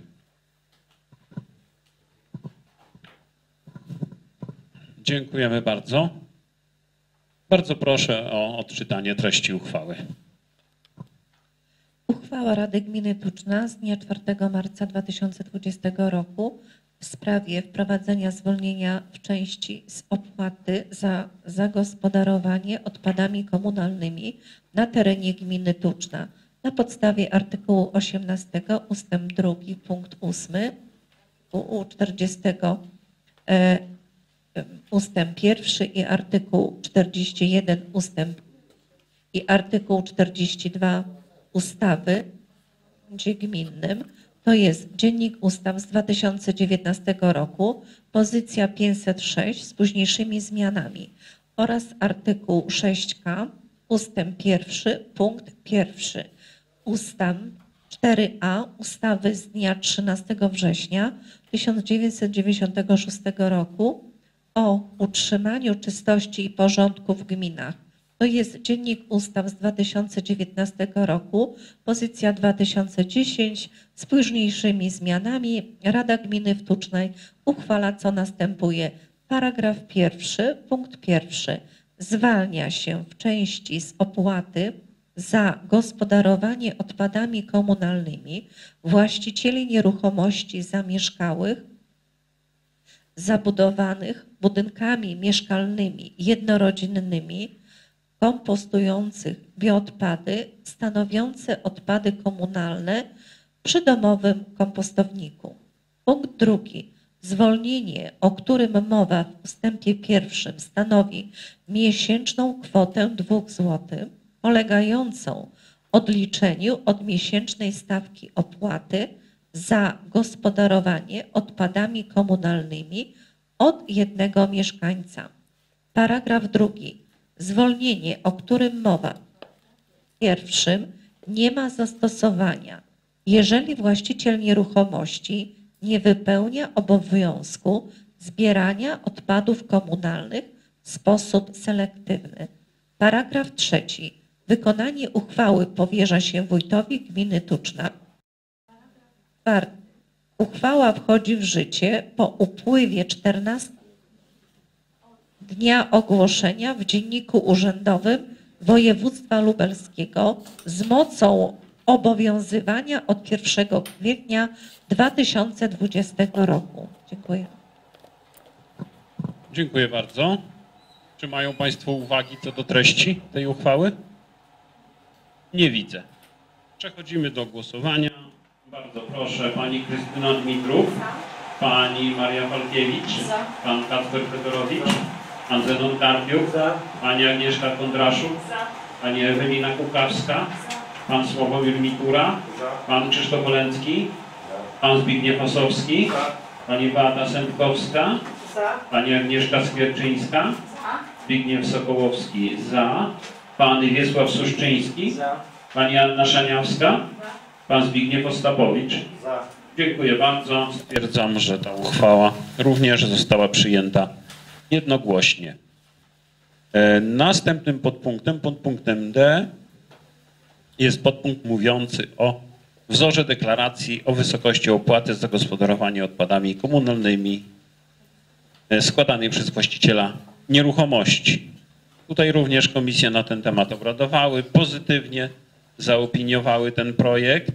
Dziękujemy bardzo. Bardzo proszę o odczytanie treści uchwały. Uchwała Rady Gminy Tuczna z dnia czwartego marca dwa tysiące dwudziestego roku w sprawie wprowadzenia zwolnienia w części z opłaty za zagospodarowanie odpadami komunalnymi na terenie gminy Tuczna na podstawie artykułu osiemnastego ustęp drugi punkt ósmy u czterdziestego e, ustęp pierwszy i artykuł czterdzieści jeden ustęp i artykuł czterdzieści dwa ustawy o Urzędzie Gminnym, to jest Dziennik Ustaw z dwa tysiące dziewiętnastego roku, pozycja pięćset sześć z późniejszymi zmianami oraz artykuł sześć k ustęp pierwszy punkt pierwszy ustaw cztery a ustawy z dnia trzynastego września tysiąc dziewięćset dziewięćdziesiątego szóstego roku o utrzymaniu czystości i porządku w gminach. To jest Dziennik Ustaw z dwa tysiące dziewiętnastego roku, pozycja dwa tysiące dziesięć z późniejszymi zmianami. Rada Gminy w Tucznej uchwala, co następuje. Paragraf pierwszy, punkt pierwszy. Zwalnia się w części z opłaty za gospodarowanie odpadami komunalnymi właścicieli nieruchomości zamieszkałych zabudowanych budynkami mieszkalnymi jednorodzinnymi kompostujących bioodpady stanowiące odpady komunalne przy domowym kompostowniku. Punkt drugi. Zwolnienie, o którym mowa w ustępie pierwszym, stanowi miesięczną kwotę dwóch złotych polegającą odliczeniu od miesięcznej stawki opłaty za gospodarowanie odpadami komunalnymi od jednego mieszkańca. Paragraf drugi. Zwolnienie, o którym mowa w pierwszym, nie ma zastosowania, jeżeli właściciel nieruchomości nie wypełnia obowiązku zbierania odpadów komunalnych w sposób selektywny. Paragraf trzeci. Wykonanie uchwały powierza się wójtowi gminy Tuczna. Uchwała wchodzi w życie po upływie czternastego dnia ogłoszenia w Dzienniku Urzędowym Województwa Lubelskiego z mocą obowiązywania od pierwszego kwietnia dwa tysiące dwudziestego roku. Dziękuję. Dziękuję bardzo. Czy mają Państwo uwagi co do treści tej uchwały? Nie widzę. Przechodzimy do głosowania. Bardzo proszę, pani Krystyna Dmitrów, pani Maria Walkiewicz, pan Kacper Fedorowicz, pan Zenon Karpiuk, pani Agnieszka Kondraszuk, pani Ewelina Kukawska, pan Sławomir Mitura, pan Krzysztof Olencki, pan Zbigniew Osowski, pani Beata Sępkowska, pani Agnieszka Skwierczyńska, Zbigniew Sokołowski za, pan Wiesław Suszczyński, pani Anna Szaniawska, pan Zbigniew Ostapowicz. Dziękuję bardzo. Stwierdzam, że ta uchwała również została przyjęta jednogłośnie. Następnym podpunktem, podpunktem D, jest podpunkt mówiący o wzorze deklaracji o wysokości opłaty za gospodarowanie odpadami komunalnymi składanej przez właściciela nieruchomości. Tutaj również komisje na ten temat obradowały, pozytywnie zaopiniowały ten projekt.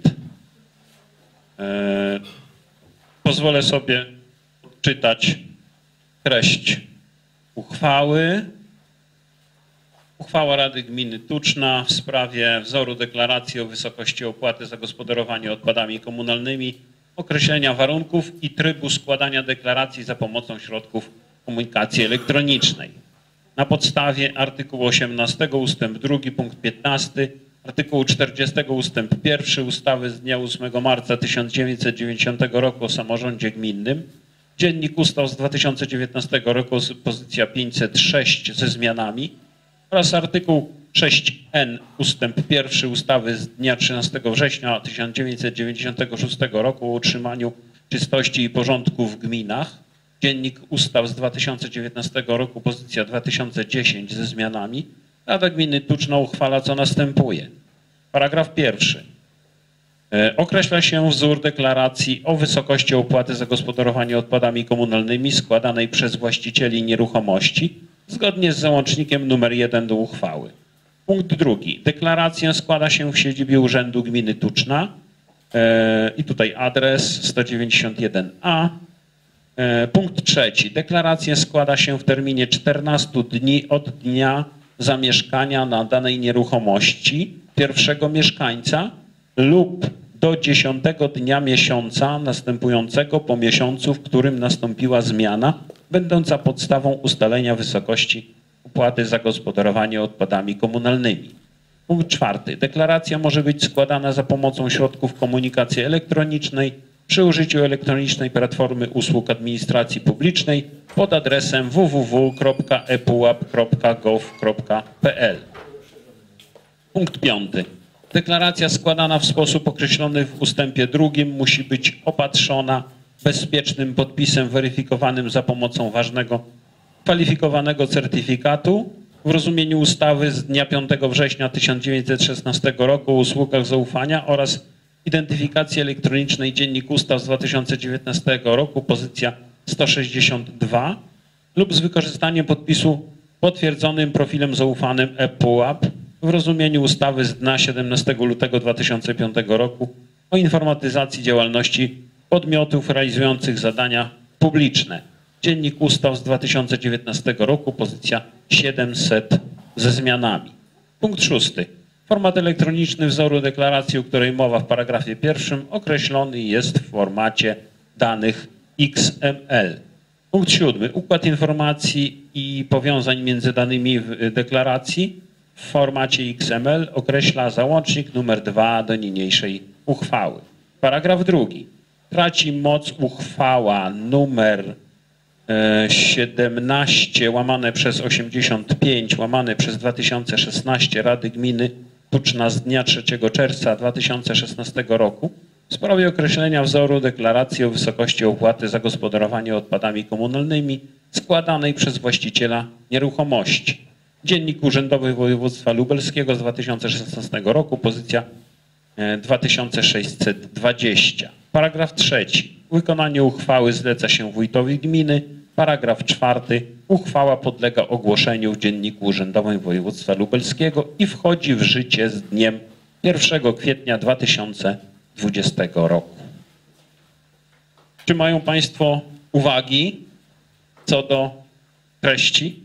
Pozwolę sobie odczytać treść uchwały. Uchwała Rady Gminy Tuczna w sprawie wzoru deklaracji o wysokości opłaty za gospodarowanie odpadami komunalnymi, określenia warunków i trybu składania deklaracji za pomocą środków komunikacji elektronicznej. Na podstawie artykułu osiemnastego ustęp drugi punkt piętnasty, artykułu czterdziestego ustęp pierwszy ustawy z dnia ósmego marca tysiąc dziewięćset dziewięćdziesiątego roku o samorządzie gminnym, Dziennik Ustaw z dwa tysiące dziewiętnastego roku, pozycja pięćset sześć ze zmianami oraz artykuł sześć n ustęp pierwszy ustawy z dnia trzynastego września tysiąc dziewięćset dziewięćdziesiątego szóstego roku o utrzymaniu czystości i porządku w gminach, Dziennik Ustaw z dwa tysiące dziewiętnastego roku, pozycja dwa tysiące dziesięć ze zmianami, Rada Gminy Tuczna uchwala, co następuje. Paragraf pierwszy. Określa się wzór deklaracji o wysokości opłaty za gospodarowanie odpadami komunalnymi składanej przez właścicieli nieruchomości zgodnie z załącznikiem numer jeden do uchwały. Punkt drugi. Deklarację składa się w siedzibie Urzędu Gminy Tuczna e, i tutaj adres sto dziewięćdziesiąt jeden A. E, punkt trzeci. Deklarację składa się w terminie czternastu dni od dnia zamieszkania na danej nieruchomości pierwszego mieszkańca lub do dziesiątego dnia miesiąca następującego po miesiącu, w którym nastąpiła zmiana, będąca podstawą ustalenia wysokości opłaty za gospodarowanie odpadami komunalnymi. Punkt czwarty. Deklaracja może być składana za pomocą środków komunikacji elektronicznej przy użyciu elektronicznej platformy usług administracji publicznej pod adresem w w w kropka e pułap kropka gov kropka p l. Punkt piąty. Deklaracja składana w sposób określony w ustępie drugim musi być opatrzona bezpiecznym podpisem weryfikowanym za pomocą ważnego kwalifikowanego certyfikatu w rozumieniu ustawy z dnia piątego września tysiąc dziewięćset szesnastego roku o usługach zaufania oraz identyfikacji elektronicznej Dziennik Ustaw z dwa tysiące dziewiętnastego roku, pozycja sto sześćdziesiąt dwa lub z wykorzystaniem podpisu potwierdzonym profilem zaufanym e pułap w rozumieniu ustawy z dnia siedemnastego lutego dwa tysiące piątego roku o informatyzacji działalności podmiotów realizujących zadania publiczne. Dziennik Ustaw z dwa tysiące dziewiętnastego roku, pozycja siedemset ze zmianami. Punkt szósty. Format elektroniczny wzoru deklaracji, o której mowa w paragrafie pierwszym, określony jest w formacie danych X M L. Punkt siódmy. Układ informacji i powiązań między danymi w deklaracji w formacie X M L określa załącznik numer dwa do niniejszej uchwały. Paragraf drugi. Traci moc uchwała numer siedemnaście łamane przez osiemdziesiąt pięć łamane przez dwa tysiące szesnaście Rady Gminy Tuczna z dnia trzeciego czerwca dwa tysiące szesnastego roku w sprawie określenia wzoru deklaracji o wysokości opłaty za gospodarowanie odpadami komunalnymi składanej przez właściciela nieruchomości. Dziennik Urzędowy Województwa Lubelskiego z dwa tysiące szesnastego roku, pozycja dwa tysiące sześćset dwadzieścia. Paragraf trzeci. Wykonanie uchwały zleca się wójtowi gminy. Paragraf czwarty. Uchwała podlega ogłoszeniu w Dzienniku Urzędowym Województwa Lubelskiego i wchodzi w życie z dniem pierwszego kwietnia dwa tysiące dwudziestego roku. Czy mają Państwo uwagi co do treści?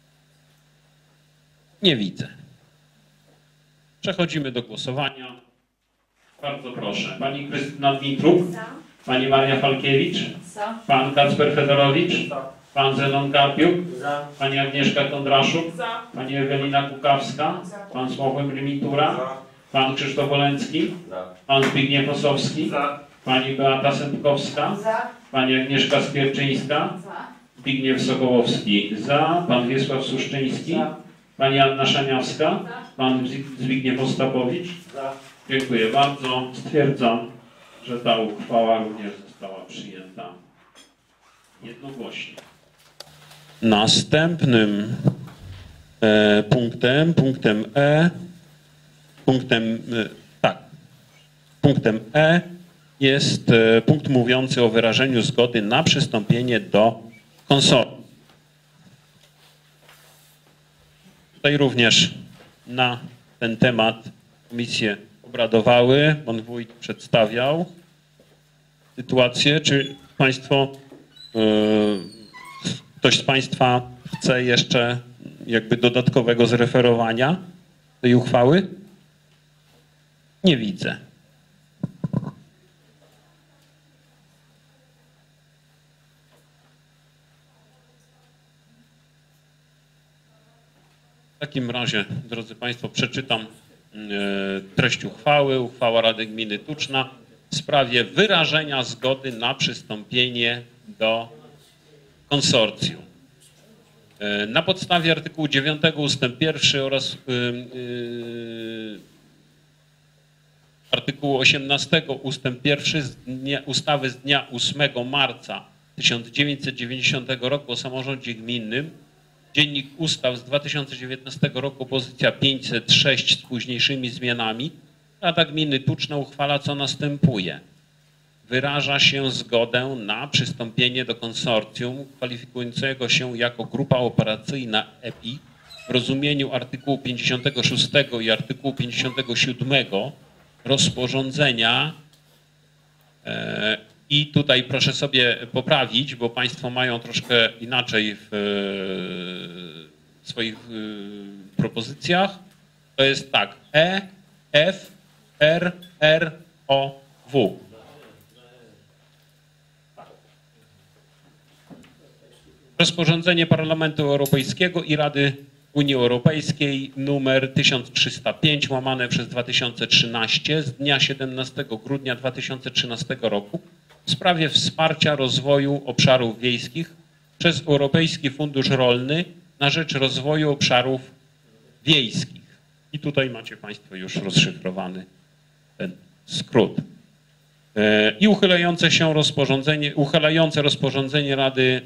Nie widzę. Przechodzimy do głosowania. Bardzo proszę. Pani Krystyna Dmitruk? Za. Pani Maria Falkiewicz? Za. Pan Kacper Fedorowicz? Za. Pan Zenon Karpiuk? Za. Pani Agnieszka Kondraszuk? Za. Pani Ewelina Kukawska? Za. Pan Sławomir Mitura? Za. Pan Krzysztof Wolęcki? Za. Pan Zbigniew Osowski? Za. Pani Beata Sępkowska? Za. Pani Agnieszka Skierczyńska? Za. Zbigniew Sokołowski za. Pan Wiesław Suszczyński? Za. Pani Anna Szaniawska? Za. Pan Zbigniew Ostapowicz? Za. Dziękuję bardzo. Stwierdzam, że ta uchwała również została przyjęta jednogłośnie. Następnym e, punktem, punktem E, punktem, e, tak, punktem E jest e, punkt mówiący o wyrażeniu zgody na przystąpienie do konsorcjum. Tutaj również na ten temat komisje obradowały. Pan wójt przedstawiał sytuację. Czy Państwo, ktoś z Państwa chce jeszcze jakby dodatkowego zreferowania tej uchwały? Nie widzę. W takim razie, drodzy Państwo, przeczytam treść uchwały. Uchwała Rady Gminy Tuczna w sprawie wyrażenia zgody na przystąpienie do konsorcjum. Na podstawie artykułu dziewiątego ustęp pierwszy oraz yy, artykułu osiemnastego ustęp pierwszy z dnia, ustawy z dnia ósmego marca tysiąc dziewięćset dziewięćdziesiątego roku o samorządzie gminnym, Dziennik Ustaw z dwa tysiące dziewiętnastego roku, pozycja pięćset sześć z późniejszymi zmianami, Rada Gminy Tuczna uchwala, co następuje. Wyraża się zgodę na przystąpienie do konsorcjum kwalifikującego się jako grupa operacyjna E P I w rozumieniu artykułu pięćdziesiątego szóstego i artykułu pięćdziesiątego siódmego rozporządzenia e, i tutaj proszę sobie poprawić, bo Państwo mają troszkę inaczej w, w swoich w propozycjach. To jest tak, E, F, R, R, O, W. Rozporządzenie Parlamentu Europejskiego i Rady Unii Europejskiej numer tysiąc trzysta pięć łamane przez dwa tysiące trzynaście z dnia siedemnastego grudnia dwa tysiące trzynastego roku w sprawie wsparcia rozwoju obszarów wiejskich przez Europejski Fundusz Rolny na rzecz rozwoju obszarów wiejskich. I tutaj macie Państwo już rozszyfrowany ten skrót. I uchylające się rozporządzenie, uchylające rozporządzenie Rady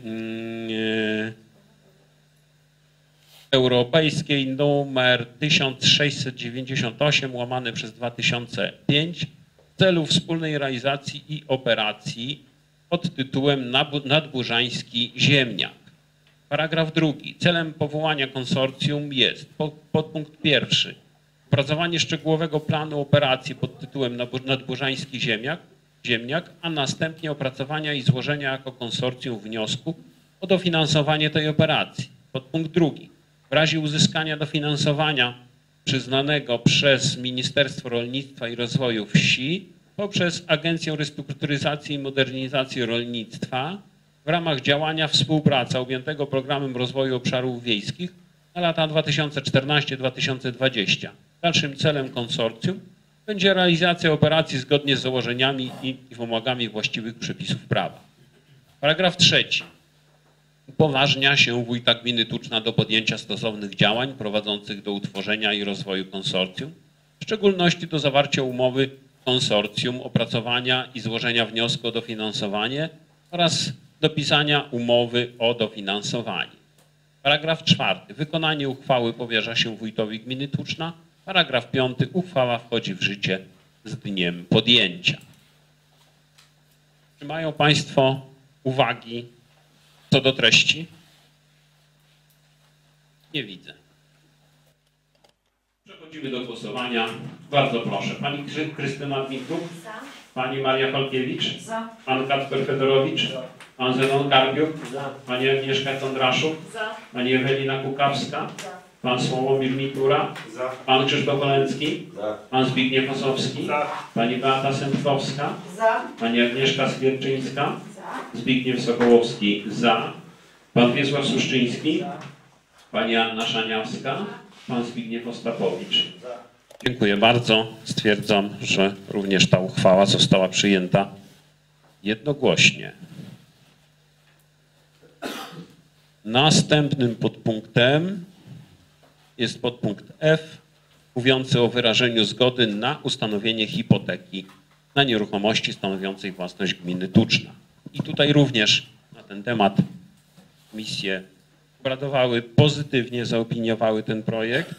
Europejskiej numer tysiąc sześćset dziewięćdziesiąt osiem łamane przez dwa tysiące pięć w celu wspólnej realizacji i operacji pod tytułem Nadburzański Ziemniak. Paragraf drugi. Celem powołania konsorcjum jest podpunkt pierwszy. Opracowanie szczegółowego planu operacji pod tytułem Nadburzański Ziemniak, ziemniak, a następnie opracowania i złożenia jako konsorcjum wniosku o dofinansowanie tej operacji. Podpunkt drugi. W razie uzyskania dofinansowania przyznanego przez Ministerstwo Rolnictwa i Rozwoju Wsi poprzez Agencję Restrukturyzacji i Modernizacji Rolnictwa w ramach działania współpraca objętego Programem Rozwoju Obszarów Wiejskich na lata dwa tysiące czternasty do dwa tysiące dwudziestego. Dalszym celem konsorcjum będzie realizacja operacji zgodnie z założeniami i wymogami właściwych przepisów prawa. Paragraf trzeci. Upoważnia się wójta gminy Tuczna do podjęcia stosownych działań prowadzących do utworzenia i rozwoju konsorcjum, w szczególności do zawarcia umowy konsorcjum, opracowania i złożenia wniosku o dofinansowanie oraz dopisania umowy o dofinansowanie. Paragraf czwarty. Wykonanie uchwały powierza się wójtowi gminy Tuczna. Paragraf piąty. Uchwała wchodzi w życie z dniem podjęcia. Czy mają Państwo uwagi co do treści? Nie widzę. Przechodzimy do głosowania. Bardzo proszę. Pani Krystyna Dmitruk? Za. Pani Maria Falkiewicz? Za. Pan Kacper Fedorowicz? Za. Pan Zenon Garbiuk? Za. Pani Agnieszka Kondraszuk? Za. Pani Ewelina Kukawska? Za. Pan Sławomir Mitura? Za. Pan Krzysztof Olencki? Za. Pan Zbigniew Osowski? Za. Pani Beata Sępkowska? Za. Pani Agnieszka Skwierczyńska? Za. Zbigniew Sokołowski? Za. Pan Wiesław Suszczyński? Za. Pani Anna Szaniawska? Pan Zbigniew Ostapowicz? Za. Dziękuję bardzo. Stwierdzam, że również ta uchwała została przyjęta jednogłośnie. Następnym podpunktem jest podpunkt F, mówiący o wyrażeniu zgody na ustanowienie hipoteki na nieruchomości stanowiącej własność gminy Tuczna. I tutaj również na ten temat komisje obradowały, pozytywnie zaopiniowały ten projekt.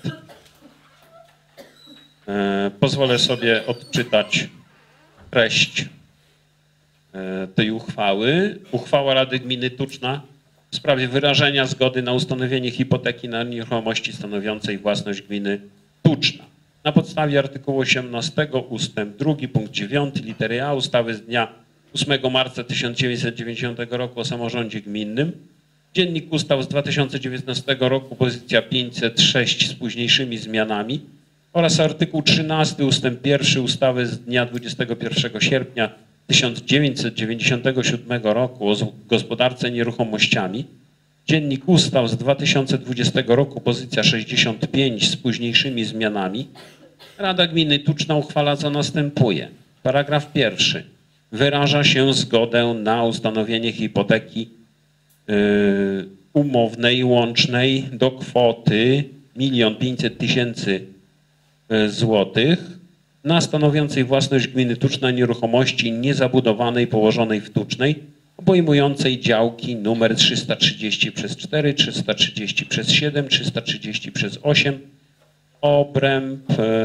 Pozwolę sobie odczytać treść tej uchwały. Uchwała Rady Gminy Tuczna w sprawie wyrażenia zgody na ustanowienie hipoteki na nieruchomości stanowiącej własność gminy Tuczna. Na podstawie artykułu osiemnastego ustęp drugi punkt dziewiąty litery A ustawy z dnia ósmego marca tysiąc dziewięćset dziewięćdziesiątego roku o samorządzie gminnym, Dziennik Ustaw z dwa tysiące dziewiętnastego roku pozycja pięćset sześć z późniejszymi zmianami oraz artykuł trzynasty ustęp pierwszy ustawy z dnia dwudziestego pierwszego sierpnia tysiąc dziewięćset dziewięćdziesiątego siódmego roku o gospodarce nieruchomościami, Dziennik Ustaw z dwa tysiące dwudziestego roku pozycja sześćdziesiąt pięć z późniejszymi zmianami, Rada Gminy Tuczna uchwala co następuje. Paragraf pierwszy. Wyraża się zgodę na ustanowienie hipoteki yy, umownej łącznej do kwoty milion pięćset tysięcy złotych na stanowiącej własność gminy Tuczna nieruchomości niezabudowanej położonej w Tucznej, obejmującej działki numer trzysta trzydzieści przez cztery, trzysta trzydzieści przez siedem, trzysta trzydzieści przez osiem, obręb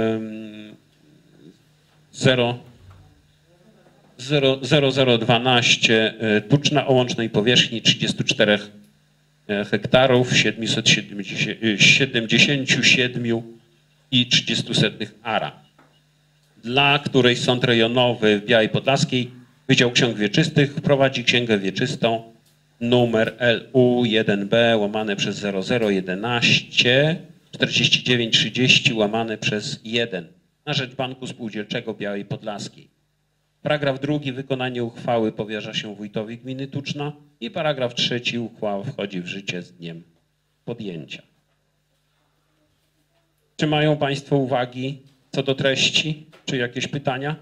zero zero zero dwanaście Tuczna o łącznej powierzchni trzydziestu czterech hektarów, siedemset siedemdziesiąt siedem i trzydzieści setnych ara, dla której Sąd Rejonowy w Białej Podlaskiej Wydział Ksiąg Wieczystych prowadzi księgę wieczystą numer L U jeden B łamane przez zero zero jedenaście czterdzieści dziewięć trzydzieści łamane przez jeden na rzecz Banku Spółdzielczego Białej Podlaskiej. Paragraf drugi. Wykonanie uchwały powierza się wójtowi gminy Tuczna i paragraf trzeci. Uchwała wchodzi w życie z dniem podjęcia. Czy mają Państwo uwagi co do treści? Czy jakieś pytania?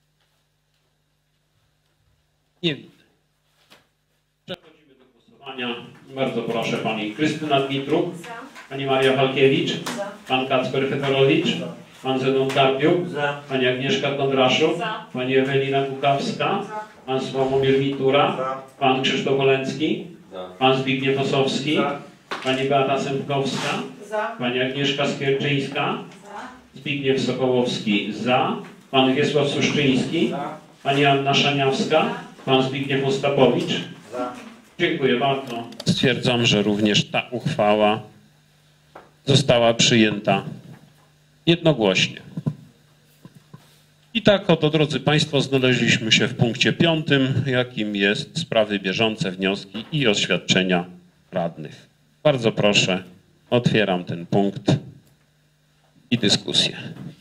Nie widzę. Przechodzimy do głosowania. Bardzo proszę Pani Krystyna Dmitruk, Pani Maria Walkiewicz, Pan Kacper Fetorowicz, Pan Zenon Karpiuk, Pani Agnieszka Kondraszuk, Pani Ewelina Kukawska, Pan Sławomir Mitura, Pan Krzysztof Olencki, Pan Zbigniew Osowski, Pani Beata Sępkowska, Pani Agnieszka Skierczyńska, Zbigniew Sokołowski za, Pan Wiesław Suszczyński, Pani Anna Szaniawska, Pan Zbigniew Ostapowicz. Dziękuję bardzo. Stwierdzam, że również ta uchwała została przyjęta jednogłośnie. I tak oto, drodzy Państwo, znaleźliśmy się w punkcie piątym, jakim jest sprawy bieżące, wnioski i oświadczenia radnych. Bardzo proszę, otwieram ten punkt i dyskusję.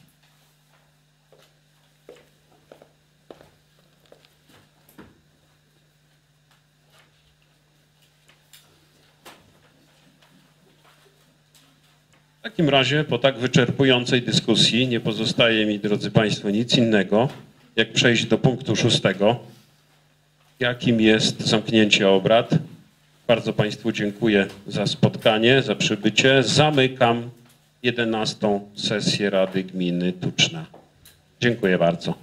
W takim razie po tak wyczerpującej dyskusji nie pozostaje mi, drodzy Państwo, nic innego, jak przejść do punktu szóstego, jakim jest zamknięcie obrad. Bardzo Państwu dziękuję za spotkanie, za przybycie. Zamykam jedenastą sesję Rady Gminy Tuczna. Dziękuję bardzo.